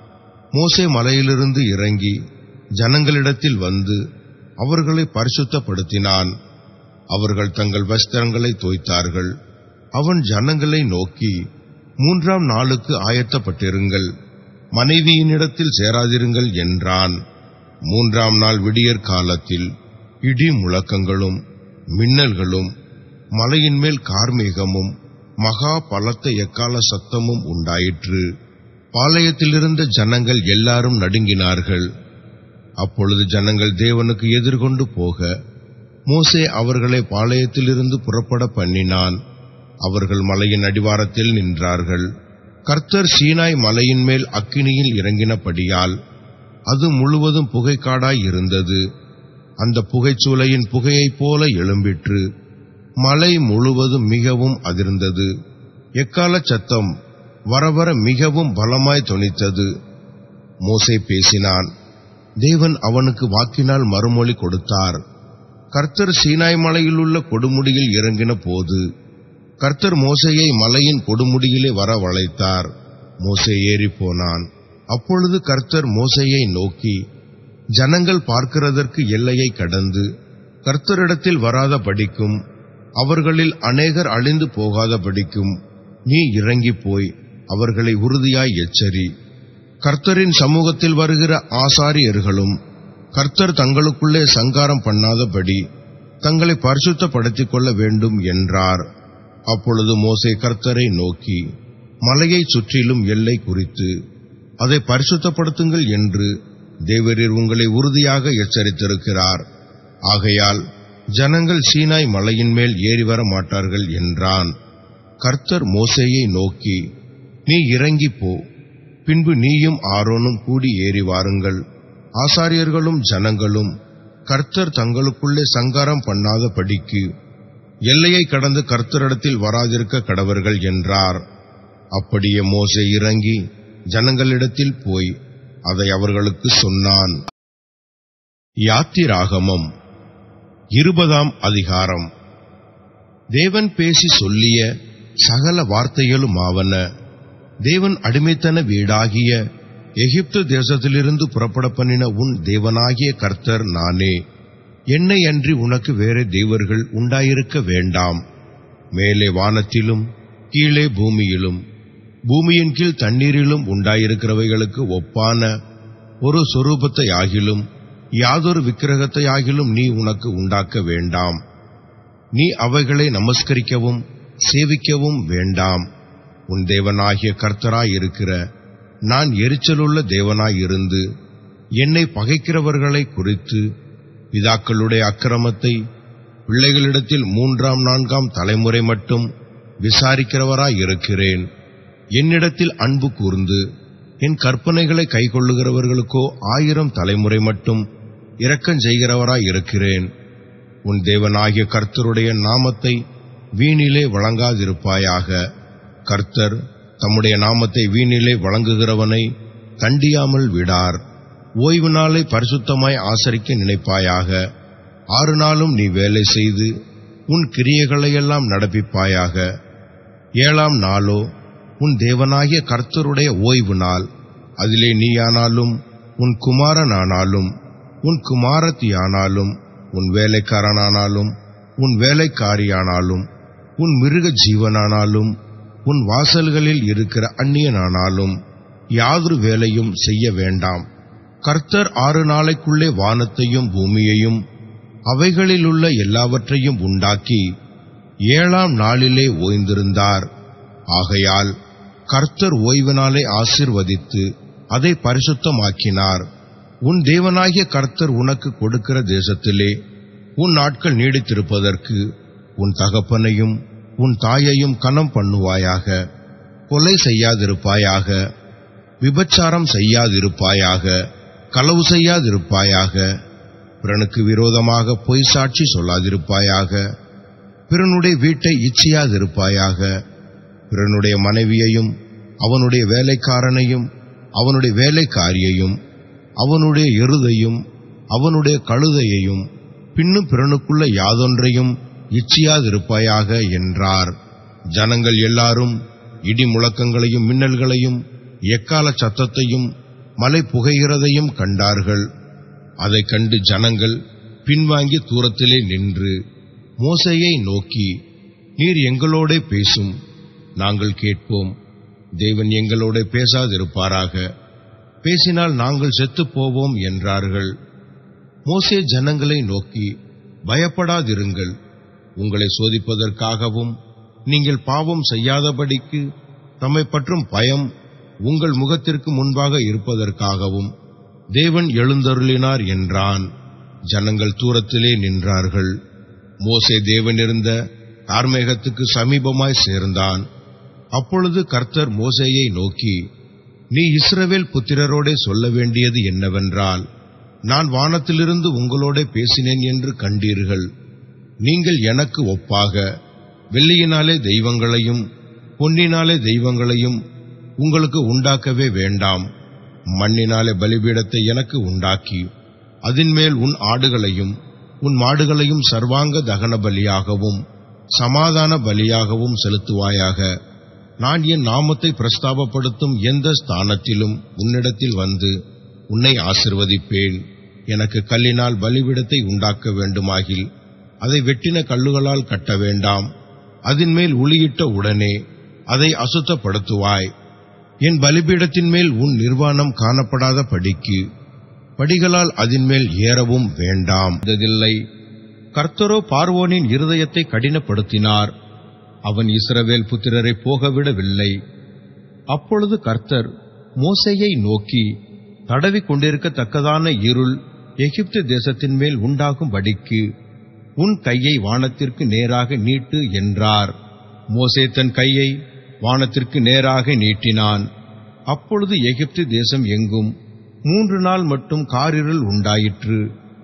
மோசே மலையிலிருந்து இறங்கி ஜனங்களிடத்தில் வந்து அவர்களை பரிசுத்தப்படுத்தினான். அவர்கள் தங்கள் வஸ்திரங்களை தோய்த்தார்கள். அவன் ஜனங்களை நோக்கி, 3ஆம் நாளுக்கு ஆயத்தப்பட்டிருங்கள், மனைவியினிடத்தில் சேராதிருங்கள் என்றான். 3ஆம் நாள் விடியற் காலத்தில் இடி முழக்கங்களும் மின்னல்களும் மலையின் மேல் கார்மேகமும் மகா பலத்த எக்கால சத்தமும் உண்டாயிற்று. பாளையத்திலிருந்த ஜனங்கள் எல்லாரும் நடுங்கினார்கள். அப்பொழுது ஜனங்கள் தேவனுக்கு எதிர்கொண்டு போக மோசே அவர்களை பாளையத்திலிருந்து புறப்பட பண்ணினான். அவர்கள் மலையின் அடிவாரத்தில் நின்றார்கள். கர்த்தர் சீனாய் மலையின் மேல் அக்கினியில் இறங்கினபடியால் அது முழுவதும் புகைக்காடாய் இருந்தது. அந்த புகைச்சூளையின் புகையைப் போல எழும்பிற்று. மலை முழுவதும் மிகவும் அதிர்ந்தது. எக்கால சத்தம் வரவர மிகவும் பலமாய் தொனித்தது. மோசே பேசினான். தேவன் அவனுக்கு வாக்கினால் மறுமொழி கொடுத்தார். கர்த்தர் சீனாய் மலையிலுள்ள கொடுமுடியில் இறங்கின போது கர்த்தர் மோசேயை மலையின் கொடுமுடியிலே வரவழைத்தார். மோசே ஏறி போனான். அப்பொழுது கர்த்தர் மோசேயை நோக்கி, ஜனங்கள் பார்க்கிறதற்கு எல்லையை கடந்து கர்த்தரிடத்தில் வராத படிக்கும் அவர்களில் அநேகர் அழிந்து போகாத படிக்கும் நீ இறங்கி போய் அவர்களை உறுதியாய் எச்சரி. கர்த்தரின் சமூகத்தில் வருகிற ஆசாரியர்களும் கர்த்தர் தங்களுக்குள்ளே சங்காரம் பண்ணாதபடி தங்களை பரிசுத்தப்படுத்திக் கொள்ள வேண்டும் என்றார். அப்பொழுது மோசே கர்த்தரை நோக்கி, மலையை சுற்றிலும் எல்லை குறித்து அதை பரிசுத்தப்படுத்துங்கள் என்று தேவரீர் உங்களை உறுதியாக எச்சரித்திருக்கிறார். ஆகையால் ஜனங்கள் சீனாய் மலையின் மேல் ஏறி வர மாட்டார்கள் என்றான். கர்த்தர் மோசேயை நோக்கி, நீ இறங்கி போ, பின்பு நீயும் ஆரோனும் கூடி ஏறி வாருங்கள். ஆசாரியர்களும் ஜனங்களும் கர்த்தர் தங்களுக்குள்ளே சங்காரம் பண்ணாத படிக்கு எல்லையை கடந்து கர்த்தரிடத்தில் வராதிருக்க கடவர்கள் என்றார். அப்படியே மோசே இறங்கி ஜனங்களிடத்தில் போய் அதை அவர்களுக்கு சொன்னான். யாத்திராகமம் 20ஆம் அதிகாரம். தேவன் பேசி சொல்லிய சகல வார்த்தைகளுமாவன. தேவன் அடிமைத்தன வீடாகிய எகிப்து தேசத்திலிருந்து புறப்பட பண்ணின உன் தேவனாகிய கர்த்தர் நானே. என்னை அன்றி உனக்கு வேறே தேவர்கள் உண்டாயிருக்க வேண்டாம். மேலே வானத்திலும் கீழே பூமியிலும் பூமியின் கீழ் தண்ணீரிலும் உண்டாயிருக்கிறவைகளுக்கு ஒப்பான ஒரு சொரூபத்தை ஆகிலும் யாதொரு விக்கிரகத்தை ஆகிலும் நீ உனக்கு உண்டாக்க வேண்டாம். நீ அவைகளை நமஸ்கரிக்கவும் சேவிக்கவும் வேண்டாம். உன் தேவனாகிய கர்த்தராயிருக்கிற நான் எரிச்சலுள்ள தேவனாயிருந்து என்னை பகைக்கிறவர்களை குறித்து பிதாக்களுடைய அக்கிரமத்தை பிள்ளைகளிடத்தில் 3ஆம் 4ஆம் தலைமுறை மட்டும் விசாரிக்கிறவராயிருக்கிறேன். என்னிடத்தில் அன்பு கூர்ந்து என் கற்பனைகளை கைக்கொள்ளுகிறவர்களுக்கோ 1000 தலைமுறை மட்டும் இரக்கம் செய்கிறவராயிருக்கிறேன். உன் தேவனாகிய கர்த்தருடைய நாமத்தை வீணிலே வழங்காதிருப்பாயாக. கர்த்தர் தம்முடைய நாமத்தை வீணிலே வழங்குகிறவனை தண்டியாமல் விடார். ஓய்வு நாளை பரிசுத்தமாய் ஆசரிக்க நினைப்பாயாக. 6 நாளும் நீ வேலை செய்து உன் கிரியைகளையெல்லாம் நடப்பிப்பாயாக. 7ஆம் நாளோ உன் தேவனாகிய கர்த்தருடைய ஓய்வு நாள். அதிலே நீயானாலும் உன் குமாரனானாலும் உன் குமாரத்தியானாலும் உன் வேலைக்காரனானாலும் உன் வேலைக்காரியானாலும் உன் மிருக ஜீவனானாலும் உன் வாசல்களில் இருக்கிற அந்நியனானாலும் யாதொரு வேலையும் செய்ய வேண்டாம். கர்த்தர் 6 நாளைக்குள்ளே வானத்தையும் பூமியையும் அவைகளிலுள்ள எல்லாவற்றையும் உண்டாக்கி 7ஆம் நாளிலே ஓய்ந்திருந்தார். ஆகையால் கர்த்தர் ஓய்வு நாளை ஆசீர்வதித்து அதை பரிசுத்தமாக்கினார். உன் தேவனாகிய கர்த்தர் உனக்கு கொடுக்கிற தேசத்திலே உன் நாட்கள் நீடித்திருப்பதற்கு உன் தகப்பனையும் உன் தாயையும் கனம் பண்ணுவாயாக. கொலை செய்யாதிருப்பாயாக. விபச்சாரம் செய்யாதிருப்பாயாக. களவு செய்யாதிருப்பாயாக. பிறனுக்கு விரோதமாக பொய் சாட்சி சொல்லாதிருப்பாயாக. பிறனுடைய வீட்டை இச்சியாதிருப்பாயாக. பிறனுடைய மனைவியையும் அவனுடைய வேலைக்காரனையும் அவனுடைய வேலைக்காரியையும் அவனுடைய எருதையும் அவனுடைய கழுதையையும் பின்னும் பிறனுக்குள்ள யாதொன்றையும் இச்சியாதிருப்பாயாக என்றார். ஜனங்கள் எல்லாரும் இடி முழக்கங்களையும் மின்னல்களையும் எக்கால சத்தத்தையும் மலை புகைகிறதையும் கண்டார்கள். அதை கண்டு ஜனங்கள் பின்வாங்கி தூரத்திலே நின்று மோசேயை நோக்கி, நீர் எங்களோடே பேசும், நாங்கள் கேட்போம். தேவன் எங்களோட பேசாதிருப்பாராக. பேசினால் நாங்கள் செத்துப் போவோம் என்றார்கள். மோசே ஜனங்களை நோக்கி, பயப்படாதிருங்கள். உங்களை சோதிப்பதற்காகவும் நீங்கள் பாவம் செய்யாதபடிக்கு தம்மை பற்றும் பயம் உங்கள் முகத்திற்கு முன்பாக இருப்பதற்காகவும் தேவன் எழுந்தருளினார் என்றான். ஜனங்கள் தூரத்திலே நின்றார்கள். மோசே தேவன் இருந்த கார்மேகத்துக்கு சமீபமாய் சேர்ந்தான். அப்பொழுது கர்த்தர் மோசேயை நோக்கி, நீ இஸ்ரவேல் புத்திரரோடே சொல்ல வேண்டியது என்னவென்றால், நான் வானத்திலிருந்து உங்களோடே பேசினேன் என்று கண்டீர்கள். நீங்கள் எனக்கு ஒப்பாக வெள்ளியினாலே தெய்வங்களையும் பொன்னினாலே தெய்வங்களையும் உங்களுக்கு உண்டாக்கவே வேண்டாம். மண்ணினாலே பலிபீடத்தை எனக்கு உண்டாக்கி அதின்மேல் உன் ஆடுகளையும் உன் மாடுகளையும் சர்வாங்க தகன பலியாகவும் சமாதான பலியாகவும் செலுத்துவாயாக. நான் என் நாமத்தை பிரஸ்தாபப்படுத்தும் எந்த ஸ்தானத்திலும் உன்னிடத்தில் வந்து உன்னை ஆசிர்வதிப்பேன். எனக்கு கல்லினால் பலிபீடத்தை உண்டாக்க வேண்டுமாகில் அதை வெட்டின கல்லுகளால் கட்ட வேண்டாம். அதின்மேல் உளியிட்ட உடனே அதை அசுத்தப்படுத்துவாய். என் பலிபீடத்தின் மேல் உன் நிர்வாணம் காணப்படாத படிக்கு படிகளால் அதின்மேல் ஏறவும் வேண்டாம். கர்த்தரோ பார்வோனின் இருதயத்தை கடினப்படுத்தினார். அவன் இஸ்ரவேல் புத்திரரை போகவிடவில்லை. அப்பொழுது கர்த்தர் மோசேயை நோக்கி, தடவி கொண்டிருக்கத்தக்கதான இருள் எகிப்து தேசத்தின் மேல் உண்டாகும்படிக்கு உன் கையை வானத்திற்கு நேராக நீட்டு என்றார். மோசே தன் கையை வானத்திற்கு நேராக நீட்டினான். அப்பொழுது எகிப்து தேசம் எங்கும் 3 நாள் மட்டும் காரிருள் உண்டாயிற்று.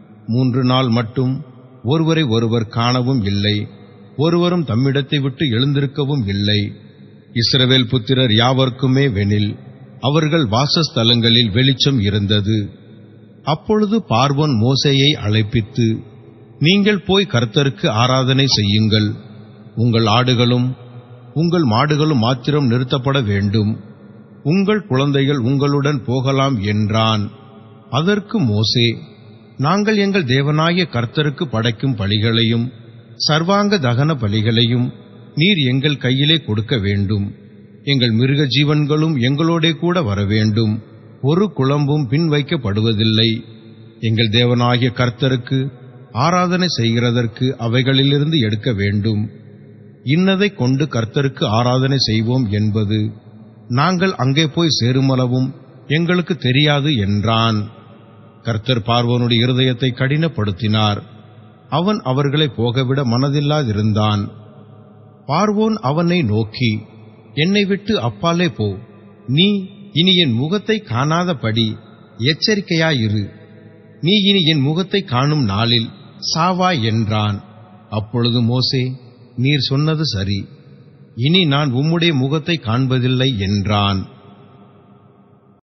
3 நாள் மட்டும் ஒருவரை ஒருவர் காணவும் இல்லை, ஒருவரும் தம்மிடத்தை விட்டு எழுந்திருக்கவும் இல்லை. இஸ்ரவேல் புத்திரர் யாவர்க்குமே வெனில் அவர்கள் வாசஸ்தலங்களில் வெளிச்சம் இருந்தது. அப்பொழுது பார்வோன் மோசேயை அழைப்பித்து, நீங்கள் போய் கர்த்தருக்கு ஆராதனை செய்யுங்கள். உங்கள் ஆடுகளும் உங்கள் மாடுகளும் மாத்திரம் நிறுத்தப்பட வேண்டும். உங்கள் குழந்தைகள் உங்களுடன் போகலாம் என்றான். அதற்கு மோசே, நாங்கள் எங்கள் தேவனாகிய கர்த்தருக்கு படைக்கும் பலிகளையும் சர்வாங்க தகன பலிகளையும் நீர் எங்கள் கையிலே கொடுக்க வேண்டும். எங்கள் மிருக ஜீவன்களும் எங்களோடே கூட வரவேண்டும். ஒரு குளம்பும் பின் வைக்கப்படுவதில்லை. எங்கள் தேவனாகிய கர்த்தருக்கு ஆராதனை செய்கிறதற்கு அவைகளிலிருந்து எடுக்க வேண்டும். இன்னதை கொண்டு கர்த்தருக்கு ஆராதனை செய்வோம் என்பது நாங்கள் அங்கே போய் சேருமளவும் எங்களுக்கு தெரியாது என்றான். கர்த்தர் பார்வோனுடைய இருதயத்தை கடினப்படுத்தினார். அவன் அவர்களை போகவிட மனதில்லாதிருந்தான். பார்வோன் அவனை நோக்கி, என்னை விட்டு அப்பாலே போ. நீ இனி என் முகத்தை காணாதபடி எச்சரிக்கையாயிரு. நீ இனி என் முகத்தை காணும் நாளில் சாவாய் என்றான். அப்பொழுது மோசே, நீர் சொன்னது சரி, இனி நான் உம்முடைய முகத்தை காண்பதில்லை என்றான்.